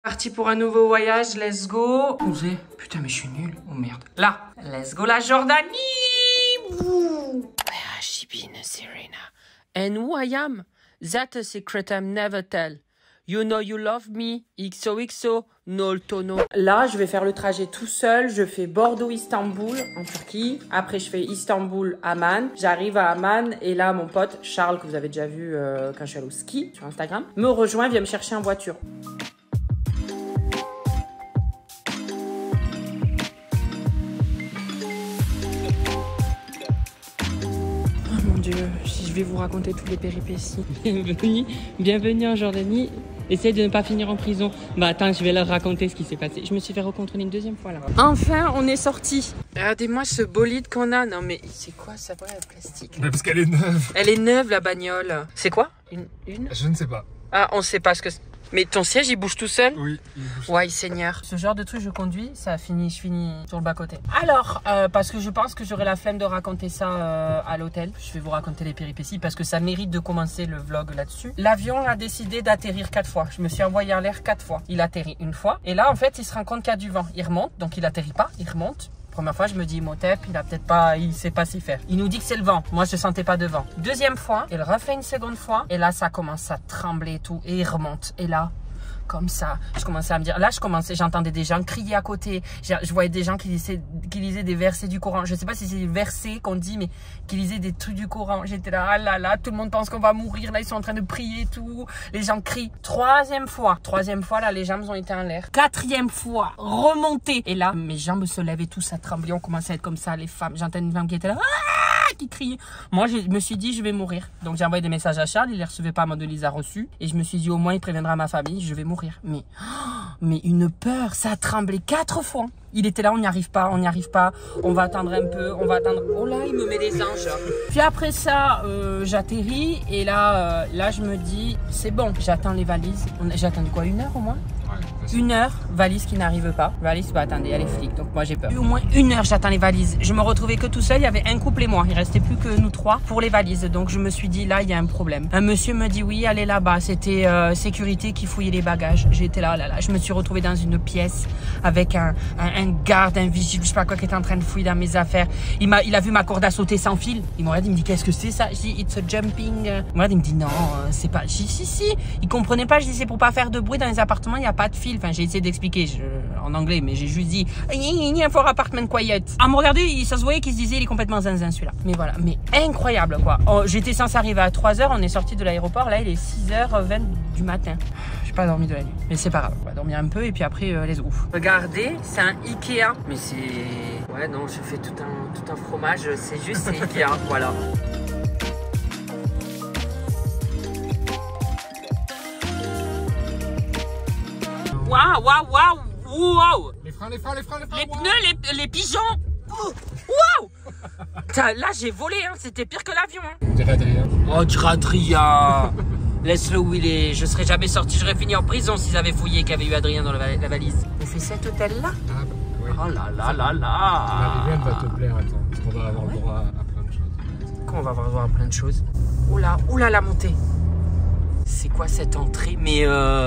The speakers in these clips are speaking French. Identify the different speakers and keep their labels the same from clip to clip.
Speaker 1: Parti pour un nouveau voyage, let's go. Où c'est? Putain, mais je suis nulle. Oh merde. Là, let's go la Jordanie. Where has she been, Serena? And who I am? That's a secret I'm never tell. You know you love me. XOXO, no tono. Là, je vais faire le trajet tout seul. Je fais Bordeaux-Istanbul en Turquie. Après, je fais Istanbul-Amman. J'arrive à Amman et là, mon pote Charles, que vous avez déjà vu quand je suis allée au ski sur Instagram, me rejoint, vient me chercher en voiture. Oh mon Dieu, je vais vous raconter toutes les péripéties. Bienvenue en Jordanie. Essaye de ne pas finir en prison. Bah attends, je vais leur raconter ce qui s'est passé. Je me suis fait recontrôler une deuxième fois là. Enfin, on est sorti. Regardez-moi ce bolide qu'on a. Non mais c'est quoi ça, voilà, le plastique?
Speaker 2: Mais parce qu'elle est neuve.
Speaker 1: Elle est neuve la bagnole. C'est quoi? Une
Speaker 2: Je ne sais pas.
Speaker 1: Ah, on sait pas ce que c'est. Mais ton siège il bouge tout seul?
Speaker 2: Oui, il bouge.
Speaker 1: Ouais, Seigneur. Ce genre de truc je conduis, ça finit, je finis sur le bas-côté. Alors, parce que je pense que j'aurai la flemme de raconter ça à l'hôtel. Je vais vous raconter les péripéties parce que ça mérite de commencer le vlog là-dessus. L'avion a décidé d'atterrir 4 fois. Je me suis envoyé en l'air 4 fois. Il atterrit une fois. Et là, en fait, il se rend compte qu'il y a du vent. Il remonte, donc il atterrit pas, il remonte. Première fois, je me dis, Motep, il a peut-être pas, il sait pas s'y faire. Il nous dit que c'est le vent. Moi, je sentais pas de vent. Deuxième fois, il refait une seconde fois. Et là, ça commence à trembler et tout. Et il remonte. Et là, comme ça, je commençais à me dire, là j'entendais des gens crier à côté, je voyais des gens qui lisaient des versets du Coran, je sais pas si c'est des versets qu'on dit, mais qui lisaient des trucs du Coran, j'étais là, ah là là, tout le monde pense qu'on va mourir, là ils sont en train de prier et tout, les gens crient. Troisième fois là les jambes ont été en l'air. Quatrième fois, remontée, et là mes jambes se levaient, tout ça tremblait, on commençait à être comme ça, les femmes, j'entendais une femme qui était là, qui criait. Moi, je me suis dit, je vais mourir. Donc, j'ai envoyé des messages à Charles, il les recevait pas, Maman les a reçus. Et je me suis dit, au moins, il préviendra ma famille, je vais mourir. Mais une peur, ça a tremblé 4 fois. Il était là, on n'y arrive pas, on va attendre un peu, on va attendre. Oh là, il me met des anges. Puis après ça, j'atterris et là, je me dis, c'est bon, j'attends les valises. J'ai attendu quoi, 1 heure au moins? 1 heure, valise qui n'arrive pas. Valise, bah attendez, il y a les flics, donc moi j'ai peur. Au moins 1 heure, j'attends les valises. Je me retrouvais que tout seul, il y avait un couple et moi. Il restait plus que nous 3 pour les valises. Donc je me suis dit, là, il y a un problème. Un monsieur me dit, oui, allez là-bas. C'était sécurité qui fouillait les bagages. J'étais là. Je me suis retrouvée dans une pièce avec un garde, un vigile, je sais pas quoi, qui était en train de fouiller dans mes affaires. Il a vu ma corde à sauter sans fil. Il me regarde, il me dit, qu'est-ce que c'est ça? Je dis, it's a jumping. Il me regarde, il me dit, non, c'est pas. Je dis, si. Il comprenait pas. Je dis, c'est pour pas faire de bruit dans les appartements, il n'y a pas de fil. Enfin, j'ai essayé d'expliquer en anglais, mais j'ai juste dit for apartment quiet. À me regarder, ça se voyait qu'il se disait il est complètement zinzin celui-là. Mais voilà, mais incroyable quoi. Oh, j'étais censé arriver à 3 h, on est sorti de l'aéroport, là il est 6h20 du matin. J'ai pas dormi de la nuit, mais c'est pas grave. On va dormir un peu et puis après les ouf. Regardez, c'est un Ikea. Mais c'est... Ouais non, je fais tout un fromage, c'est juste c'est Ikea, voilà. Waouh.
Speaker 2: Les freins.
Speaker 1: Les pneus, les pigeons. Waouh. Là, j'ai volé, hein. C'était pire que l'avion. Hein.
Speaker 2: On dirait Adrien.
Speaker 1: Oh, Adrien. Laisse-le où il est. Je serais jamais sorti, j'aurais fini en prison s'ils avaient fouillé qu'il y avait eu Adrien dans la valise. On fait cet hôtel-là?
Speaker 2: Ah, bah, oui.
Speaker 1: Oh là là.
Speaker 2: L'arrivée, elle va te plaire, attends. Parce qu'on va avoir le droit à plein de choses.
Speaker 1: Quand on va avoir le droit à plein de choses. Oula, la montée. C'est quoi cette entrée? Mais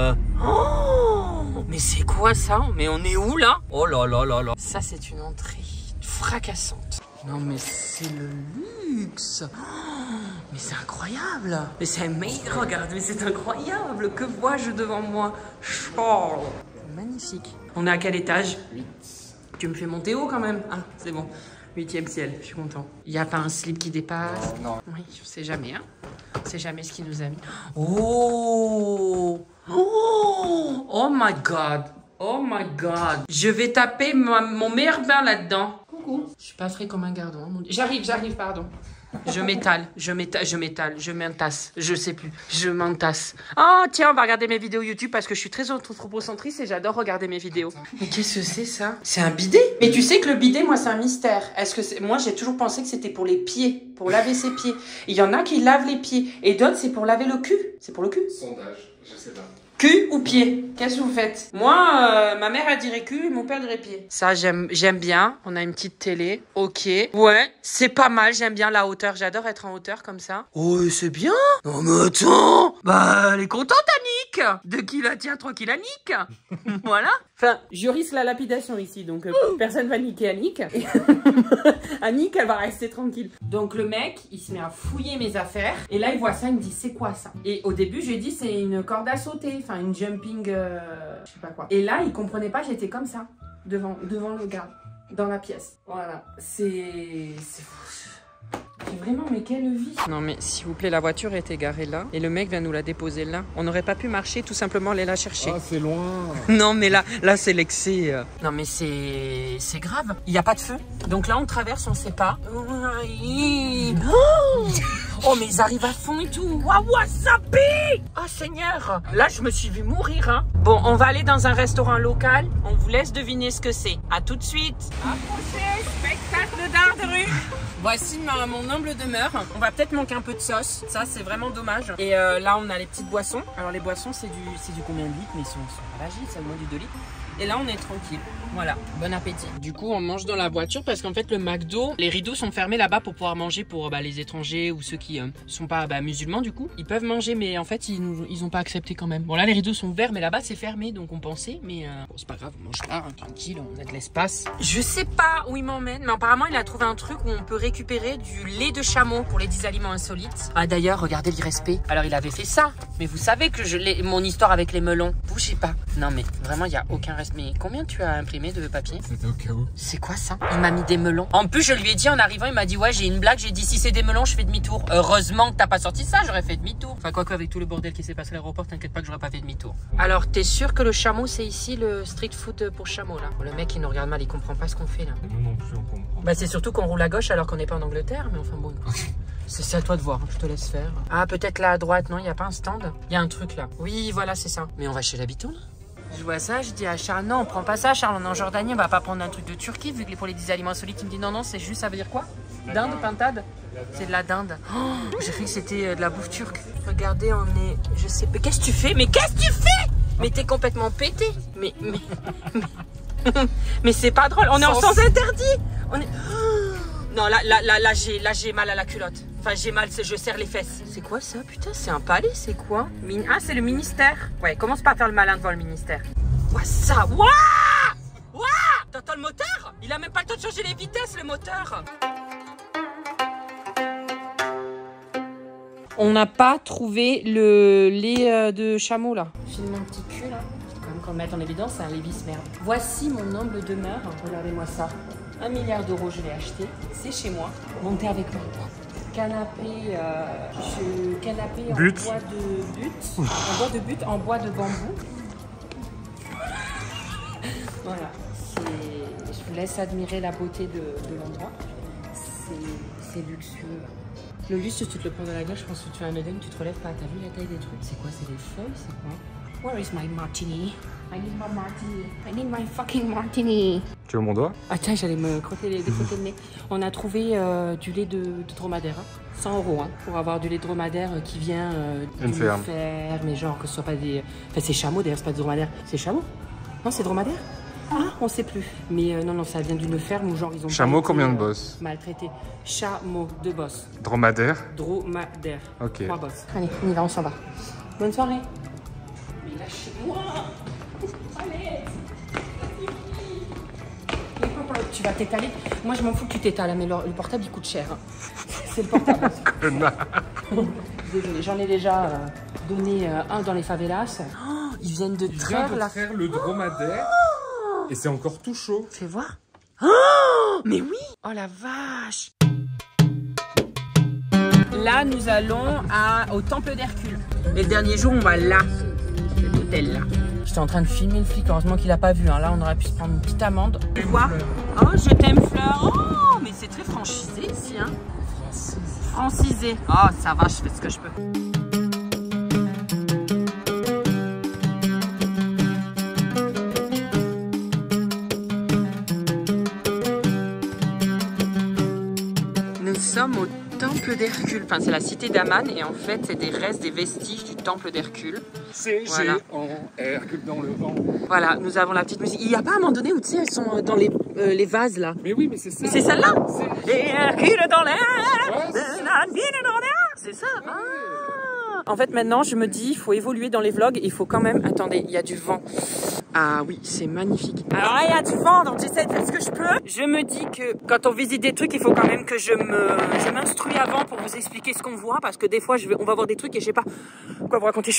Speaker 1: mais c'est quoi ça? Mais on est où là? Oh là. Ça c'est une entrée fracassante. Non mais c'est le luxe. Mais c'est incroyable. Mais c'est regarde, mais c'est incroyable. Que vois-je devant moi? Charles. Magnifique. On est à quel étage? 8. Tu me fais monter haut quand même? Ah, c'est bon. 8e ciel, je suis content. Il n'y a pas un slip qui dépasse?
Speaker 2: Non.
Speaker 1: Oui, je sais jamais, hein. On sait jamais ce qu'il nous a mis. Oh my god. Je vais taper mon meilleur bain là-dedans. Coucou. Je suis pas frais comme un gardon. Mon Dieu. J'arrive, pardon. Je m'étale, je m'entasse, je sais plus, je m'entasse. Oh tiens, on va regarder mes vidéos YouTube parce que je suis très anthropocentriste et j'adore regarder mes vidéos. Mais qu'est-ce que c'est ça? C'est un bidet? Mais tu sais que le bidet, moi c'est un mystère. Est-ce que c'est... Moi j'ai toujours pensé que c'était pour les pieds, pour laver ses pieds. Il y en a qui lavent les pieds et d'autres c'est pour laver le cul. C'est pour le cul?
Speaker 2: Sondage, je sais pas.
Speaker 1: Cul ou pied? Qu'est-ce que vous faites? Moi, ma mère elle dirait cul et mon père dirait pied. Ça, j'aime bien. On a une petite télé. Ok. Ouais, c'est pas mal. J'aime bien la hauteur. J'adore être en hauteur comme ça. Oh, c'est bien. Non mais attends. Bah, elle est contente, Annick. 2 kilos, tiens, 3 kilos, Annick. Voilà. Enfin, je risque la lapidation ici, donc personne va niquer Annick. Annick, elle va rester tranquille. Donc le mec, il se met à fouiller mes affaires. Et là, il voit ça, il me dit, c'est quoi ça? Et au début, je lui ai dit, c'est une corde à sauter. Enfin, une jumping, je sais pas quoi. Et là, il comprenait pas, j'étais comme ça, devant le gars, dans la pièce. Voilà, c'est vraiment, mais quelle vie! Non mais s'il vous plaît, la voiture est garée là et le mec vient nous la déposer là. On n'aurait pas pu marcher, tout simplement aller la chercher.
Speaker 2: Ah, c'est loin.
Speaker 1: Non mais là c'est l'excès. Non mais c'est grave. Il n'y a pas de feu. Donc là on traverse, on sait pas. Oh mais ils arrivent à fond et tout. Wasabi! Oh Seigneur! Là je me suis vu mourir hein. Bon, on va aller dans un restaurant local. On vous laisse deviner ce que c'est. À tout de suite. Approchez, spectacle d'art de rue. Voici mon humble demeure. On va peut-être manquer un peu de sauce. Ça, c'est vraiment dommage. Et là, on a les petites boissons. Alors, les boissons, c'est du combien de litres? Mais ils sont à l'agile, c'est moins du 2 litres. Et là, on est tranquille. Voilà, bon appétit. Du coup, on mange dans la voiture parce qu'en fait, le McDo, les rideaux sont fermés là-bas pour pouvoir manger pour les étrangers ou ceux qui sont pas musulmans du coup. Ils peuvent manger, mais en fait, ils ont pas accepté quand même. Bon, là, les rideaux sont ouverts, mais là-bas, c'est fermé, donc on pensait. Mais bon, c'est pas grave, on mange pas, hein, tranquille, on a de l'espace. Je sais pas où il m'emmène, mais apparemment, il a trouvé un truc où on peut récupérer du lait de chameau pour les 10 aliments insolites. Ah, d'ailleurs, regardez l'irrespect. Alors, il avait fait ça, mais vous savez que mon histoire avec les melons, bougez pas. Non, mais vraiment, il y a aucun respect. Mais combien tu as imprimé de papier?
Speaker 2: C'était au cas où.
Speaker 1: C'est quoi ça? Il m'a mis des melons. En plus, je lui ai dit en arrivant, il m'a dit ouais, j'ai une blague. J'ai dit si c'est des melons, je fais demi-tour. Heureusement que t'as pas sorti ça, j'aurais fait demi-tour. Enfin, quoi qu'avec tout le bordel qui s'est passé à l'aéroport, t'inquiète pas que j'aurais pas fait demi-tour. Alors, t'es sûr que le chameau, c'est ici le street food pour chameau là? Le mec, il nous regarde mal, il comprend pas ce qu'on fait là.
Speaker 2: Nous non plus, on comprend.
Speaker 1: Bah, c'est surtout qu'on roule à gauche alors qu'on n'est pas en Angleterre, mais enfin bon. C'est à toi de voir, je te laisse faire. Ah, peut-être là à droite, non? Il n'y a pas un stand? Il y a un truc là. Oui, voilà, c'est ça. Mais on va chez l'habitant là? Je vois ça, je dis à Charles, non, on prend pas ça, Charles, on est en Jordanie, on va pas prendre un truc de Turquie, vu que pour les 10 aliments insolites, il me dit non, non, c'est juste, ça veut dire quoi? Dinde, pintade? C'est de la dinde. Oh, j'ai cru que c'était de la bouffe turque. Regardez, on est, je sais pas, qu'est-ce que tu fais? Mais qu'est-ce que tu fais? Mais t'es complètement pété. Mais c'est pas drôle, on est en sens interdit. On est... Non, là j'ai mal à la culotte. Enfin, j'ai mal, je serre les fesses. C'est quoi ça? Putain, c'est un palais, c'est quoi? Ah, c'est le ministère. Ouais, commence pas à faire le malin devant le ministère. Quoi ça? Ouah! Ouah! T'entends le moteur? Il a même pas le temps de changer les vitesses, le moteur. On n'a pas trouvé le lait de chameau, là. J'ai mon petit cul, là. Quand même qu'on le mette en évidence, c'est un Lévis, merde. Voici mon humble demeure. Regardez-moi ça. 1 milliard d'euros, je l'ai acheté. C'est chez moi. Montez avec moi. Canapé, canapé en bois de butte, en bois de bambou. Voilà. Je vous laisse admirer la beauté de l'endroit. C'est luxueux. Le luxe, tu te le prends dans la gueule, je pense que tu as un œdème, tu te relèves pas. T'as vu la taille des trucs? C'est quoi? C'est des feuilles? C'est quoi? Where is my martini? I need my martini. I need my fucking martini.
Speaker 2: Tu veux mon doigt?
Speaker 1: Ah tiens, j'allais me crotter le nez. On a trouvé du lait de dromadaire. Hein. 100 € hein, pour avoir du lait de dromadaire qui vient d'une ferme. Mais genre que ce soit pas des... Enfin, c'est chameau d'ailleurs, c'est pas de dromadaire. C'est chameau? Non, c'est dromadaire? Ah, on sait plus. Mais non, ça vient d'une ferme où genre ils ont...
Speaker 2: Chameau, combien de bosses?
Speaker 1: Maltraité. Chameau, 2 bosses.
Speaker 2: Dromadaire?
Speaker 1: Dromadaire.
Speaker 2: Ok.
Speaker 1: 3 bosses. Allez, on y va, on s'en va. Bonne soirée. Mais lâchez-moi. Allez. Tu vas t'étaler. Moi, je m'en fous que tu t'étales, mais le portable, il coûte cher. C'est le portable. Désolé, j'en ai déjà donné un dans les favelas. Oh, ils viennent de traire
Speaker 2: le dromadaire. Et c'est encore tout chaud.
Speaker 1: Fais voir. Oh, mais oui. Oh la vache. Là, nous allons au temple d'Hercule. Et le dernier jour, on va là. Cet hôtel là. J'étais en train de filmer le flic, heureusement qu'il a pas vu. Hein. Là, on aurait pu se prendre une petite amende. Tu vois? Oh, je t'aime, Fleur. Oh, mais c'est très franchisé ici. Hein. Francisé. Oh, ça va, je fais ce que je peux. Nous sommes au temple d'Hercule. Enfin, c'est la cité d'Aman et en fait, c'est des restes, des vestiges du temple d'Hercule.
Speaker 2: C'est
Speaker 1: voilà.
Speaker 2: Hercule dans le vent.
Speaker 1: Voilà, nous avons la petite musique. Il n'y a pas un moment donné où tu sais, elles sont dans les vases là.
Speaker 2: Mais oui, mais c'est ça.
Speaker 1: C'est celle-là. Et Hercule dans l'air.
Speaker 2: Ouais,
Speaker 1: C'est ça. Ah. En fait, maintenant, je me dis, il faut évoluer dans les vlogs. Il faut quand même... Attendez, il y a du vent. Ah oui, c'est magnifique. Alors là, il y a du vent, donc j'essaie de faire ce que je peux. Je me dis que quand on visite des trucs, il faut quand même que je m'instruis avant pour vous expliquer ce qu'on voit. Parce que des fois, on va voir des trucs et je sais pas quoi vous raconter.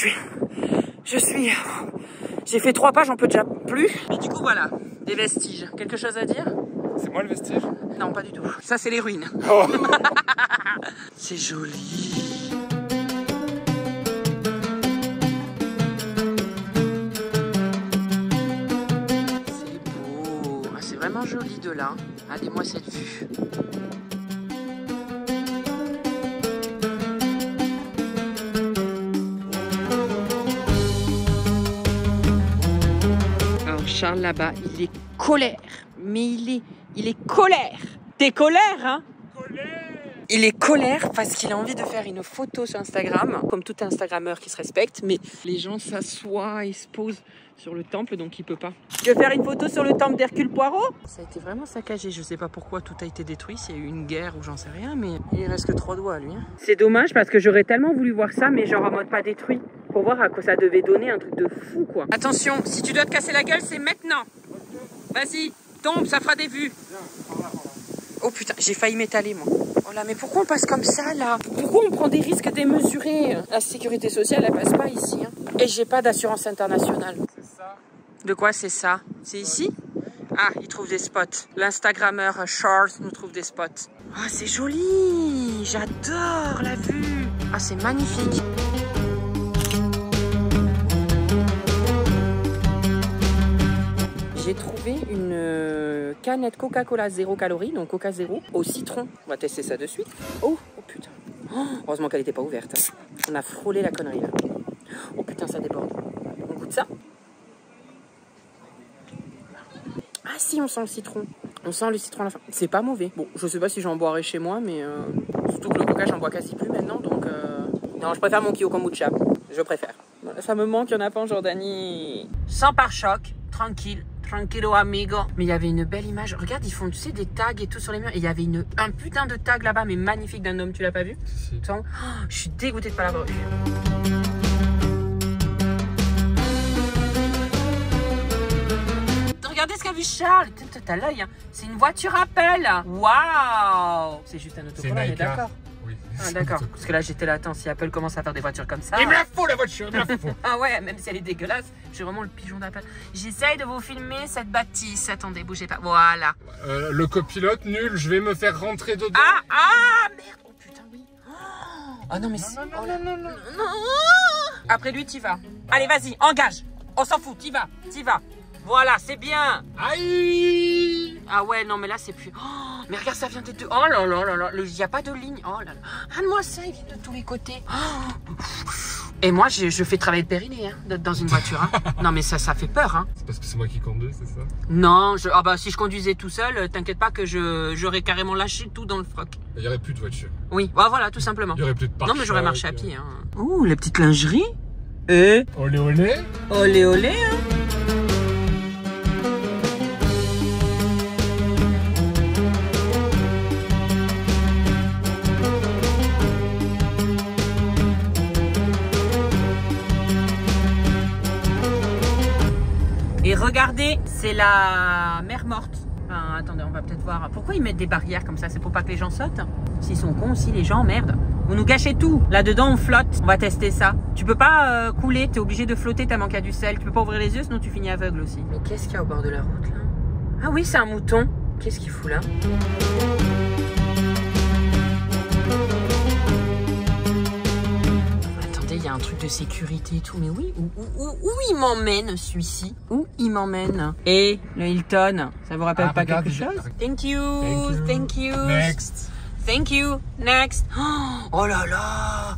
Speaker 1: J'ai fait 3 pages, j'en peux déjà plus. Et du coup, voilà, des vestiges. Quelque chose à dire?
Speaker 2: C'est moi le vestige?
Speaker 1: Non, pas du tout. Ça, c'est les ruines.
Speaker 2: Oh.
Speaker 1: C'est joli. C'est vraiment joli de là. Regardez-moi cette vue. Alors Charles là-bas, il est colère. Mais il est colère. T'es colère, hein? Il est colère parce qu'il a envie de faire une photo sur Instagram, comme tout Instagrammeur qui se respecte, mais les gens s'assoient et se posent sur le temple, donc il peut pas. Tu veux faire une photo sur le temple d'Hercule Poirot? Ça a été vraiment saccagé, je sais pas pourquoi tout a été détruit, s'il y a eu une guerre ou j'en sais rien, mais il reste que 3 doigts lui. Hein. C'est dommage parce que j'aurais tellement voulu voir ça, mais genre en mode pas détruit, pour voir à quoi ça devait donner, un truc de fou quoi. Attention, si tu dois te casser la gueule, c'est maintenant. Vas-y, tombe, ça fera des vues. Oh putain, j'ai failli m'étaler moi. Oh là, mais pourquoi on passe comme ça là? Pourquoi on prend des risques démesurés? La sécurité sociale, elle passe pas ici. Hein. Et j'ai pas d'assurance internationale.
Speaker 2: C'est ça.
Speaker 1: De quoi c'est ça? C'est ici? Ah, il trouve des spots. L'Instagrammeur Charles nous trouve des spots. Ah, c'est joli. J'adore la vue. Ah, c'est magnifique. J'ai trouvé une canette Coca-Cola 0 calories, donc Coca 0, au citron. On va tester ça de suite. Oh putain. Oh, heureusement qu'elle n'était pas ouverte. Hein. On a frôlé la connerie là. Oh putain, ça déborde. On goûte ça? Ah si, on sent le citron. On sent le citron à la fin. C'est pas mauvais. Bon, je sais pas si j'en boirai chez moi, mais surtout que le Coca, j'en bois quasi plus maintenant, donc... Non, je préfère mon Kyo Kombucha. Je préfère. Ça me manque, il n'y en a pas en Jordanie. Sans pare-choc, tranquille. Tranquilo amigo. Mais il y avait une belle image. Regarde, ils font, tu sais, des tags et tout sur les murs. Et il y avait un putain de tag là-bas, mais magnifique d'un homme. Tu l'as pas vu?
Speaker 2: Si.
Speaker 1: Oh, je suis dégoûtée de pas l'avoir vu. Regardez ce qu'a vu Charles. T'as l'œil. Hein. C'est une voiture Apple. Waouh. C'est juste un autocollant, on est d'accord?
Speaker 2: Oui.
Speaker 1: Ah d'accord, parce que là j'étais là, attends, si Apple commence à faire des voitures comme ça...
Speaker 2: Il me la faut la voiture, il me la faut.
Speaker 1: Ah ouais, même si elle est dégueulasse, je suis vraiment le pigeon d'Apple. J'essaye de vous filmer cette bâtisse, attendez, bougez pas, voilà.
Speaker 2: Le copilote, nul, je vais me faire rentrer dedans.
Speaker 1: Ah merde. Oh putain, oui. Ah non mais c'est...
Speaker 2: Non.
Speaker 1: Après lui, t'y vas. Allez, vas-y, engage. On s'en fout, t'y vas. Voilà, c'est bien.
Speaker 2: Aïe.
Speaker 1: Ah ouais, non mais là c'est plus... Oh, mais regarde, ça vient des deux... Oh là là là là, il n'y a pas de ligne. Oh là là. Regarde-moi ça, il vient de tous les côtés. Oh. Et moi, je fais travailler le périnée hein, dans une voiture. Hein. Non mais ça fait peur. Hein.
Speaker 2: C'est parce que c'est moi qui conduis, c'est ça?
Speaker 1: Non, ah bah si je conduisais tout seul, t'inquiète pas que j'aurais carrément lâché tout dans le froc.
Speaker 2: Il n'y aurait plus de voiture.
Speaker 1: Oui, bah voilà, tout simplement.
Speaker 2: Il n'y aurait plus de pare-choc.
Speaker 1: Non mais j'aurais marché à pied. Hein. Ouh, les petites lingeries. Et
Speaker 2: olé olé.
Speaker 1: Olé olé, hein. Et regardez, c'est la mer morte. Enfin, attendez, on va peut-être voir. Pourquoi ils mettent des barrières comme ça? C'est pour pas que les gens sautent? S'ils sont cons aussi, les gens, merde. Vous nous gâchez tout. Là-dedans, on flotte. On va tester ça. Tu peux pas couler, t'es obligé de flotter tellement qu'il y a du sel. Tu peux pas ouvrir les yeux, sinon tu finis aveugle aussi. Mais qu'est-ce qu'il y a au bord de la route, là? Ah oui, c'est un mouton. Qu'est-ce qu'il fout là? Il y a un truc de sécurité et tout, mais oui, où il m'emmène celui-ci? Où il m'emmène? Et le Hilton, ça vous rappelle pas quelque chose? Thank you.
Speaker 2: Next.
Speaker 1: Thank you, next. Oh là là,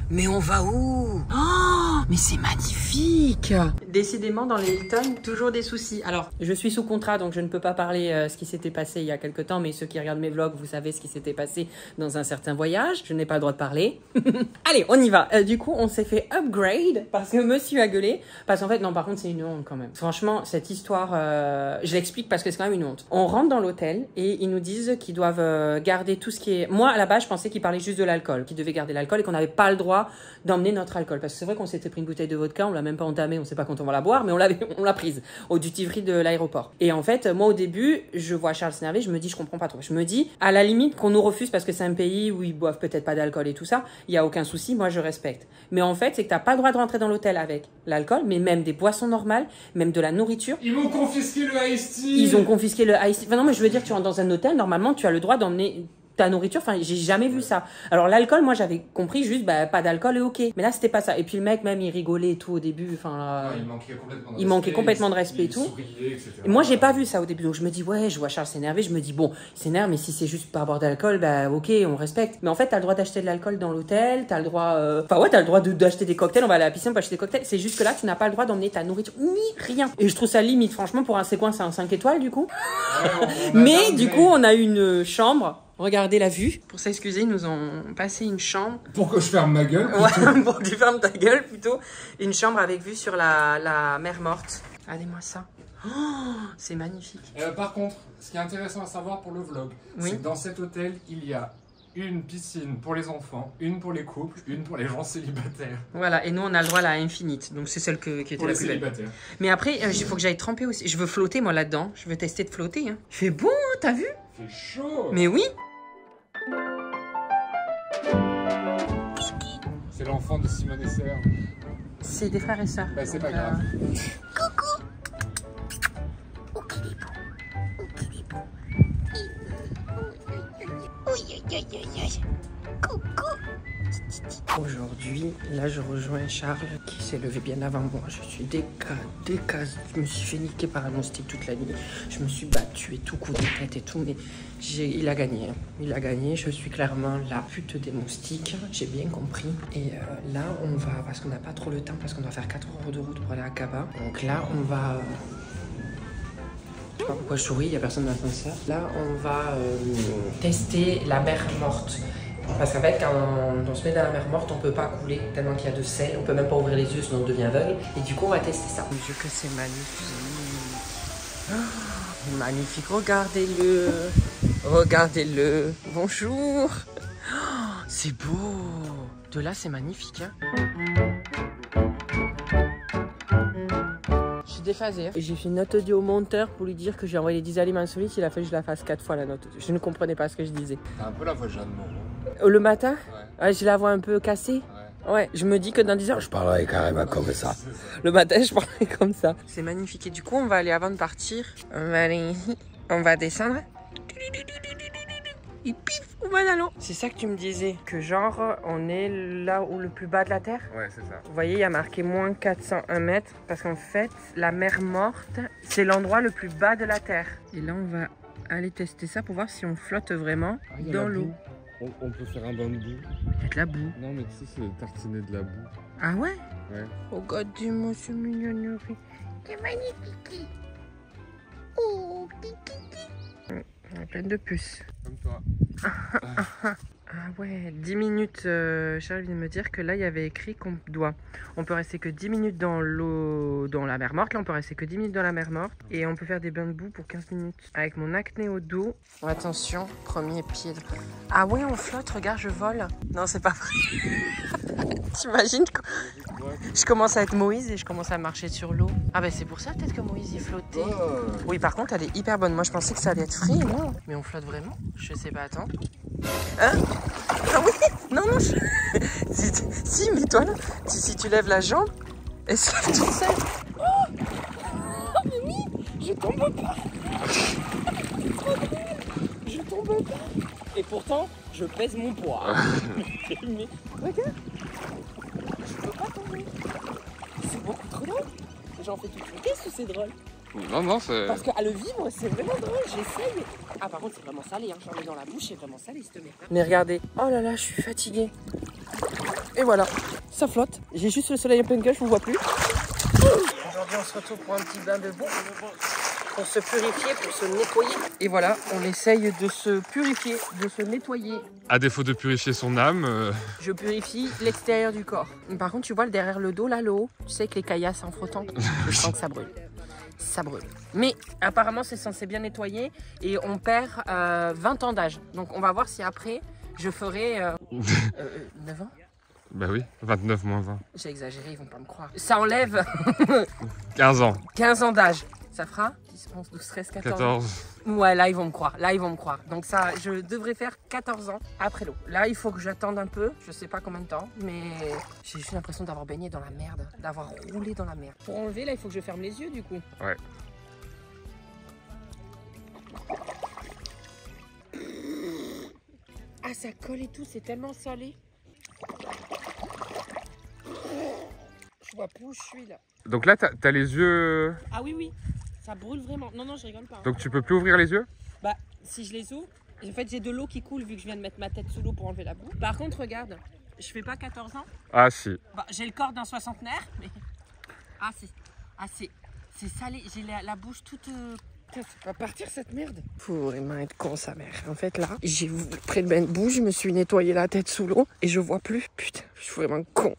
Speaker 1: Mais on va où? Oh, mais c'est magnifique! Décidément, dans les Hilton, toujours des soucis. Alors, je suis sous contrat, donc je ne peux pas parler ce qui s'était passé il y a quelques temps, mais ceux qui regardent mes vlogs, vous savez ce qui s'était passé dans un certain voyage. Je n'ai pas le droit de parler. Allez, on y va. Du coup, on s'est fait upgrade parce que monsieur a gueulé. Parce qu'en fait, non, par contre, c'est une honte quand même. Franchement, cette histoire, je l'explique parce que c'est quand même une honte. On rentre dans l'hôtel et ils nous disent qu'ils doivent garder tout ce qui est... Moi, à la base, je pensais qu'ils parlaient juste de l'alcool, qu'ils devaient garder l'alcool et qu'on n'avait pas le droit d'emmener notre alcool. Parce que c'est vrai qu'on s'était pris une bouteille de vodka, on l'a même pas entamée, on sait pas quand on va la boire, mais on l'a prise au duty free de l'aéroport. Et en fait, moi au début, je vois Charles s'énerver, je me dis, je comprends pas trop. Je me dis, à la limite, qu'on nous refuse parce que c'est un pays où ils boivent peut-être pas d'alcool et tout ça, il y a aucun souci, moi je respecte. Mais en fait, c'est que t'as pas le droit de rentrer dans l'hôtel avec l'alcool, mais même des boissons normales, même de la nourriture.
Speaker 2: Ils m'ont confisqué le Ice Tea.
Speaker 1: Ils ont confisqué le Ice Tea. Enfin non, mais je veux dire, tu rentres dans un hôtel, normalement, tu as le droit d'emmener ta nourriture, enfin j'ai jamais vu ça. Alors l'alcool, moi j'avais compris juste pas d'alcool et ok, mais là c'était pas ça. Et puis le mec même il rigolait et tout au début, enfin il manquait complètement de respect et tout.
Speaker 2: Souriait, etc.
Speaker 1: Et moi j'ai pas vu ça au début, donc je me dis ouais, je vois Charles s'énerver, je me dis bon il s'énerve, mais si c'est juste par boire d'alcool, ok, on respecte. Mais en fait t'as le droit d'acheter de l'alcool dans l'hôtel, t'as le droit enfin ouais, t'as le droit d'acheter des cocktails, on va aller à la piscine pour acheter des cocktails. C'est juste que là tu n'as pas le droit d'emmener ta nourriture ni rien. Et je trouve ça limite franchement pour un séquence c'est un 5 étoiles du coup. Mais du coup on a une chambre. Regardez la vue. Pour s'excuser, ils nous ont passé une chambre.
Speaker 2: Pour que je ferme ma gueule.
Speaker 1: Ouais, pour que tu fermes ta gueule plutôt. Une chambre avec vue sur la mer Morte. Regardez-moi ça. Oh, c'est magnifique.
Speaker 2: Par contre, ce qui est intéressant à savoir pour le vlog, c'est que dans cet hôtel, il y a une piscine pour les enfants, une pour les couples, une pour les gens célibataires.
Speaker 1: Voilà, et nous on a le droit à la Infinite, donc c'est celle qui était
Speaker 2: pour
Speaker 1: la
Speaker 2: les
Speaker 1: plus belle.
Speaker 2: célibataires.
Speaker 1: Mais après, il faut que j'aille tremper aussi. Je veux flotter moi là-dedans. Je veux tester de flotter. Hein. Il fait bon, hein, t'as vu?
Speaker 2: C'est chaud.
Speaker 1: Mais oui.
Speaker 2: C'est l'enfant de Simone et Serre.
Speaker 1: C'est des frères et sœurs.
Speaker 2: Bah, c'est pas grave.
Speaker 1: Coucou. Aujourd'hui, là je rejoins Charles qui s'est levé bien avant moi. Je suis décasé. Je me suis fait niquer par un moustique toute la nuit. Je me suis battue et tout, coup de tête et tout, mais il a gagné. Il a gagné. Je suis clairement la pute des moustiques. J'ai bien compris. Et là, on va, parce qu'on n'a pas trop le temps, parce qu'on doit faire 4 heures de route pour aller à Kaba. Donc là, on va... Je sais pas pourquoi je souris, il n'y a personne dans l'ascenseur. Là, on va tester la mer Morte. Parce qu'en fait, quand on se met dans la mer Morte, on peut pas couler tellement qu'il y a de sel. On peut même pas ouvrir les yeux, sinon on devient aveugle. Et du coup, on va tester ça. Mon Dieu, que c'est magnifique. Oh, magnifique, regardez-le. Regardez-le. Bonjour. Oh, c'est beau. De là, c'est magnifique. Hein. Déphasé. Et j'ai fait une note audio au monteur pour lui dire que j'ai envoyé les 10 aliments insolites. Il a fallu que je la fasse 4 fois la note. Je ne comprenais pas ce que je disais.
Speaker 2: T'as un peu la voix de Jeanne Moreau.
Speaker 1: Le matin,
Speaker 2: ouais.
Speaker 1: Je la vois un peu cassée. Ouais, je me dis que dans 10 heures,
Speaker 3: je parlerai carrément comme ça.
Speaker 1: Le matin, je parlerai comme ça. C'est magnifique. Et du coup, on va aller avant de partir. On va aller ici. On va descendre. Et pif, on va dans l'eau. C'est ça que tu me disais, que genre on est là où le plus bas de la Terre.
Speaker 2: Ouais, c'est ça.
Speaker 1: Vous voyez, il y a marqué moins 401 mètres parce qu'en fait, la mer Morte, c'est l'endroit le plus bas de la Terre. Et là, on va aller tester ça pour voir si on flotte vraiment dans l'eau.
Speaker 2: On peut faire un bain de boue.
Speaker 1: Peut-être la boue.
Speaker 2: Non, mais tu sais, c'est tartiner de la boue.
Speaker 1: Ah ouais?
Speaker 2: Ouais.
Speaker 1: Regardez-moi ce mignonnerie. C'est magnifique. Oh, kiki. On est pleine de puces.
Speaker 2: Comme toi.
Speaker 1: Ah ouais, 10 minutes. Charles vient de me dire que là, il y avait écrit on peut rester que 10 minutes dans l'eau, dans la mer Morte. Là, on peut rester que 10 minutes dans la mer Morte. Et on peut faire des bains de boue pour 15 minutes. Avec mon acné au dos. Oh, attention, premier pied. Ah ouais, on flotte, regarde, je vole. Non, c'est pas vrai. T'imagines? Je commence à être Moïse et je commence à marcher sur l'eau. Ah bah c'est pour ça peut-être que Moïse il flottait. Oh. Oui, par contre, elle est hyper bonne. Moi, je pensais que ça allait être frais, non? Mais on flotte vraiment? Je sais pas, attends. Hein? Ah oui? Non, non, si, mets-toi là. Si tu lèves la jambe, elle se lève toute seule. Oh, mais oui, je tombe pas. Je tombe pas. Et pourtant, je pèse mon poids. Mais regarde, je peux pas tomber. C'est beaucoup trop drôle. J'en fais toute une caisse ou c'est drôle?
Speaker 2: Non, c'est...
Speaker 1: Parce qu'à le vivre, c'est vraiment drôle, j'essaye. Ah, par contre, c'est vraiment salé, hein. J'en ai dans la bouche, c'est vraiment salé, cette merde. Mais regardez, oh là là, je suis fatiguée. Et voilà, ça flotte. J'ai juste le soleil en pleine gueule, je vous vois plus. Aujourd'hui, on se retrouve pour un petit bain de boue. Pour se purifier, pour se nettoyer. Et voilà, on essaye de se purifier, de se nettoyer.
Speaker 2: À défaut de purifier son âme...
Speaker 1: Je purifie l'extérieur du corps. Par contre, tu vois derrière le dos, là, le haut, tu sais que les caillasses en frottant, je sens que ça brûle. Ça brûle. Mais apparemment, c'est censé bien nettoyer et on perd 20 ans d'âge. Donc, on va voir si après, je ferai 9 ans.
Speaker 2: Bah oui, 29 moins 20.
Speaker 1: J'ai exagéré, ils vont pas me croire. Ça enlève
Speaker 2: 15 ans.
Speaker 1: 15 ans d'âge. Ça fera 10, 11, 12, 13, 14. Ouais, là, ils vont me croire. Là, ils vont me croire. Donc ça, je devrais faire 14 ans après l'eau. Là, il faut que j'attende un peu. Je sais pas combien de temps, mais j'ai juste l'impression d'avoir baigné dans la merde. D'avoir roulé dans la merde. Pour enlever, là, il faut que je ferme les yeux, du coup.
Speaker 2: Ouais.
Speaker 1: Ah, ça colle et tout. C'est tellement salé. Je vois plus où je suis, là.
Speaker 2: Donc là, t'as les yeux...
Speaker 1: Ah oui, oui. Ça brûle vraiment. Non, non, je rigole pas.
Speaker 2: Donc tu peux plus ouvrir les yeux?
Speaker 1: Bah, si je les ouvre, en fait, j'ai de l'eau qui coule vu que je viens de mettre ma tête sous l'eau pour enlever la boue. Par contre, regarde, je fais pas 14 ans.
Speaker 2: Ah si.
Speaker 1: Bah, j'ai le corps d'un soixantenaire, mais... Ah, c'est salé. J'ai la bouche toute... Ça va partir cette merde. Faut vraiment être con, sa mère. En fait, là, j'ai pris le bain de boue, je me suis nettoyé la tête sous l'eau et je vois plus. Putain, je suis vraiment con.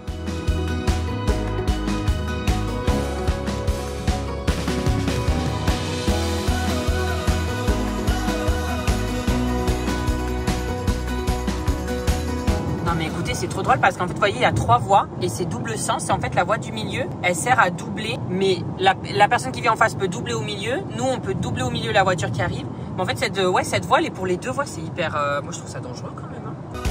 Speaker 1: Non mais écoutez, c'est trop drôle parce qu'en fait, vous voyez, il y a 3 voies et c'est double sens. Et en fait, la voie du milieu, elle sert à doubler. Mais la personne qui vient en face peut doubler au milieu. Nous, on peut doubler au milieu la voiture qui arrive. Mais en fait, cette voie, elle est pour les 2 voies. C'est hyper... moi, je trouve ça dangereux quand même. Hein.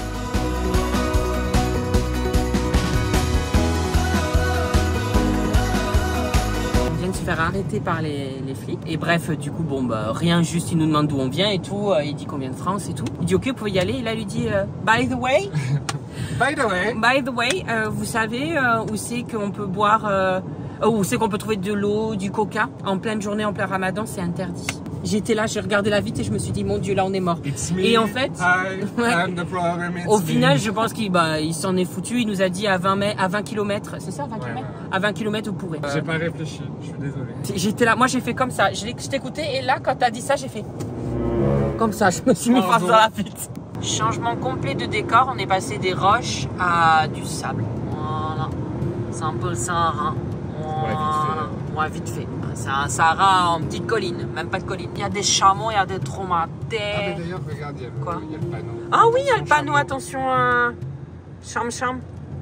Speaker 1: On vient de se faire arrêter par les flics. Et bref, du coup, bon, bah, rien, juste, il nous demande d'où on vient et tout. Il dit qu'on vient de France et tout. Il dit, ok, vous pouvez y aller. Et là, il lui dit, by the way... By the way, vous savez où c'est qu'on peut boire, où c'est qu'on peut trouver de l'eau, du coca en pleine journée, en plein ramadan, c'est interdit. J'étais là, j'ai regardé la vitre et je me suis dit, mon Dieu, là on est mort. Et en fait, au final, je pense qu'il s'en est foutu. Il nous a dit à 20 km, c'est ça, 20 km? À 20 km, vous pourrez.
Speaker 2: J'ai pas réfléchi, je suis désolé.
Speaker 1: J'étais là, moi j'ai fait comme ça. Je t'écoutais et là, quand t'as dit ça, j'ai fait comme ça. Je me suis mis face dans la vitre. Changement complet de décor, on est passé des roches à du sable. Voilà. C'est un peu le Sahara. Voilà. Ouais, vite fait. C'est un Sahara en petite colline, même pas de colline. Il y a des chameaux, il y a des dromedaires.
Speaker 2: Ah mais d'ailleurs, regarde, il y a le panneau.
Speaker 1: Ah oui, il y a le panneau, attention. Cham.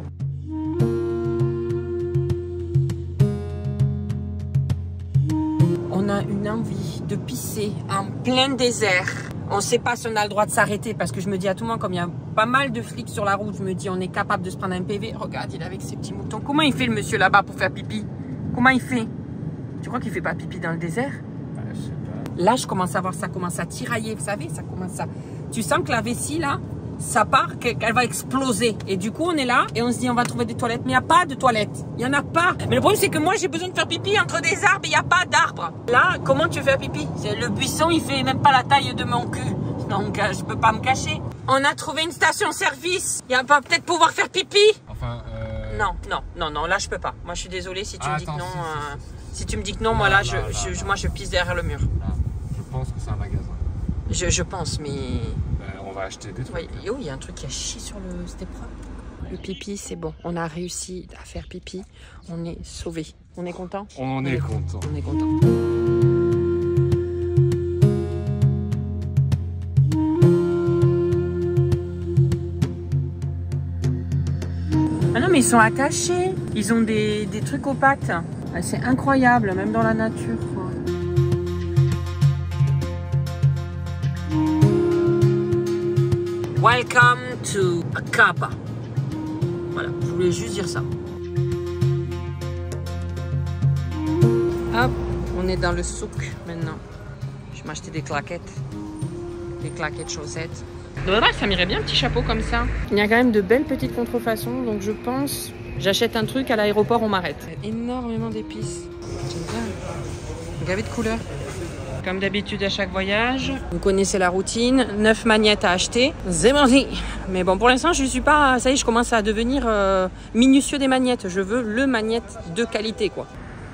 Speaker 1: On a une envie de pisser en plein désert. On ne sait pas si on a le droit de s'arrêter parce que je me dis à tout moment, comme il y a pas mal de flics sur la route, je me dis on est capable de se prendre un PV. Regarde, il est avec ses petits moutons. Comment il fait le monsieur là-bas pour faire pipi? Comment il fait? Tu crois qu'il fait pas pipi dans le désert?
Speaker 2: Je sais pas.
Speaker 1: Là, je commence à voir ça commence à tirailler, vous savez, ça commence à... Tu sens que la vessie là, ça part, qu'elle va exploser. Et du coup, on est là et on se dit on va trouver des toilettes. Mais il n'y a pas de toilettes. Il n'y en a pas. Mais le problème, c'est que moi, j'ai besoin de faire pipi entre des arbres et il n'y a pas d'arbres. Là, comment tu fais pipi? Le buisson, il fait même pas la taille de mon cul. Donc, je peux pas me cacher. On a trouvé une station-service. Il va peut-être pouvoir faire pipi.
Speaker 2: Enfin,
Speaker 1: Non, là, je peux pas. Moi, je suis désolée si tu me dis que non. Si tu me dis que non, moi, là, je pisse derrière le mur.
Speaker 2: Je pense que c'est un magasin.
Speaker 1: Je pense, mais...
Speaker 2: on va acheter des trucs.
Speaker 1: Oui, il y a un truc qui a chié sur le step-prod. Le pipi, c'est bon. On a réussi à faire pipi. On est sauvés. On est content?
Speaker 2: On est content.
Speaker 1: On est content. Ah non, mais ils sont attachés. Ils ont des trucs aux pattes. Ah, c'est incroyable, même dans la nature. Quoi. Welcome to Akaba. Voilà, je voulais juste dire ça. Hop, on est dans le souk maintenant. Je vais m'acheter des claquettes. Des claquettes chaussettes. De vrai, ça m'irait bien un petit chapeau comme ça. Il y a quand même de belles petites contrefaçons, donc je pense... J'achète un truc, à l'aéroport, on m'arrête. Énormément d'épices. J'aime bien. Gavé de couleurs. Comme d'habitude à chaque voyage. Vous connaissez la routine. 9 magnettes à acheter. C'est parti. Mais bon, pour l'instant, je suis pas... Ça y est, je commence à devenir minutieux des magnettes. Je veux le magnette de qualité, quoi.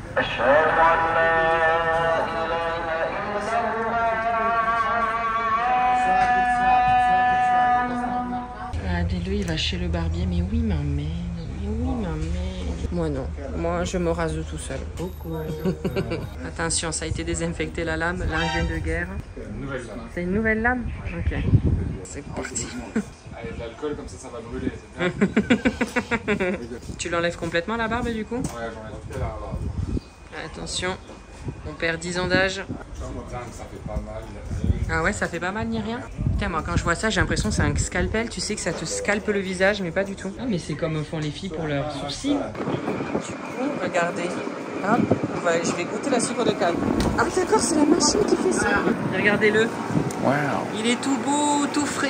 Speaker 1: Regardez-le, il va chez le barbier. Mais oui, ma mère. Mais oui, ma mère. Moi non, moi je me rase tout seul. Attention, ça a été désinfecté la lame, l'engin de guerre. C'est une nouvelle lame. Ok, c'est parti.
Speaker 2: Avec de l'alcool, comme ça va brûler, c'est bien.
Speaker 1: Tu l'enlèves complètement la barbe du coup?
Speaker 2: Ouais, j'enlève toute la barbe.
Speaker 1: Attention, on perd 10 ans d'âge.
Speaker 2: Ça fait pas mal.
Speaker 1: Ah ouais, ça fait pas mal ni rien. Putain, moi quand je vois ça, j'ai l'impression que c'est un scalpel. Tu sais que ça te scalpe le visage, mais pas du tout. Ah, mais c'est comme font les filles pour leurs sourcils. Du coup, regardez. Hop, je vais goûter la sucre de canne. Ah d'accord, c'est la machine qui fait ça. Regardez-le.
Speaker 2: Wow.
Speaker 1: Il est tout beau, tout frais.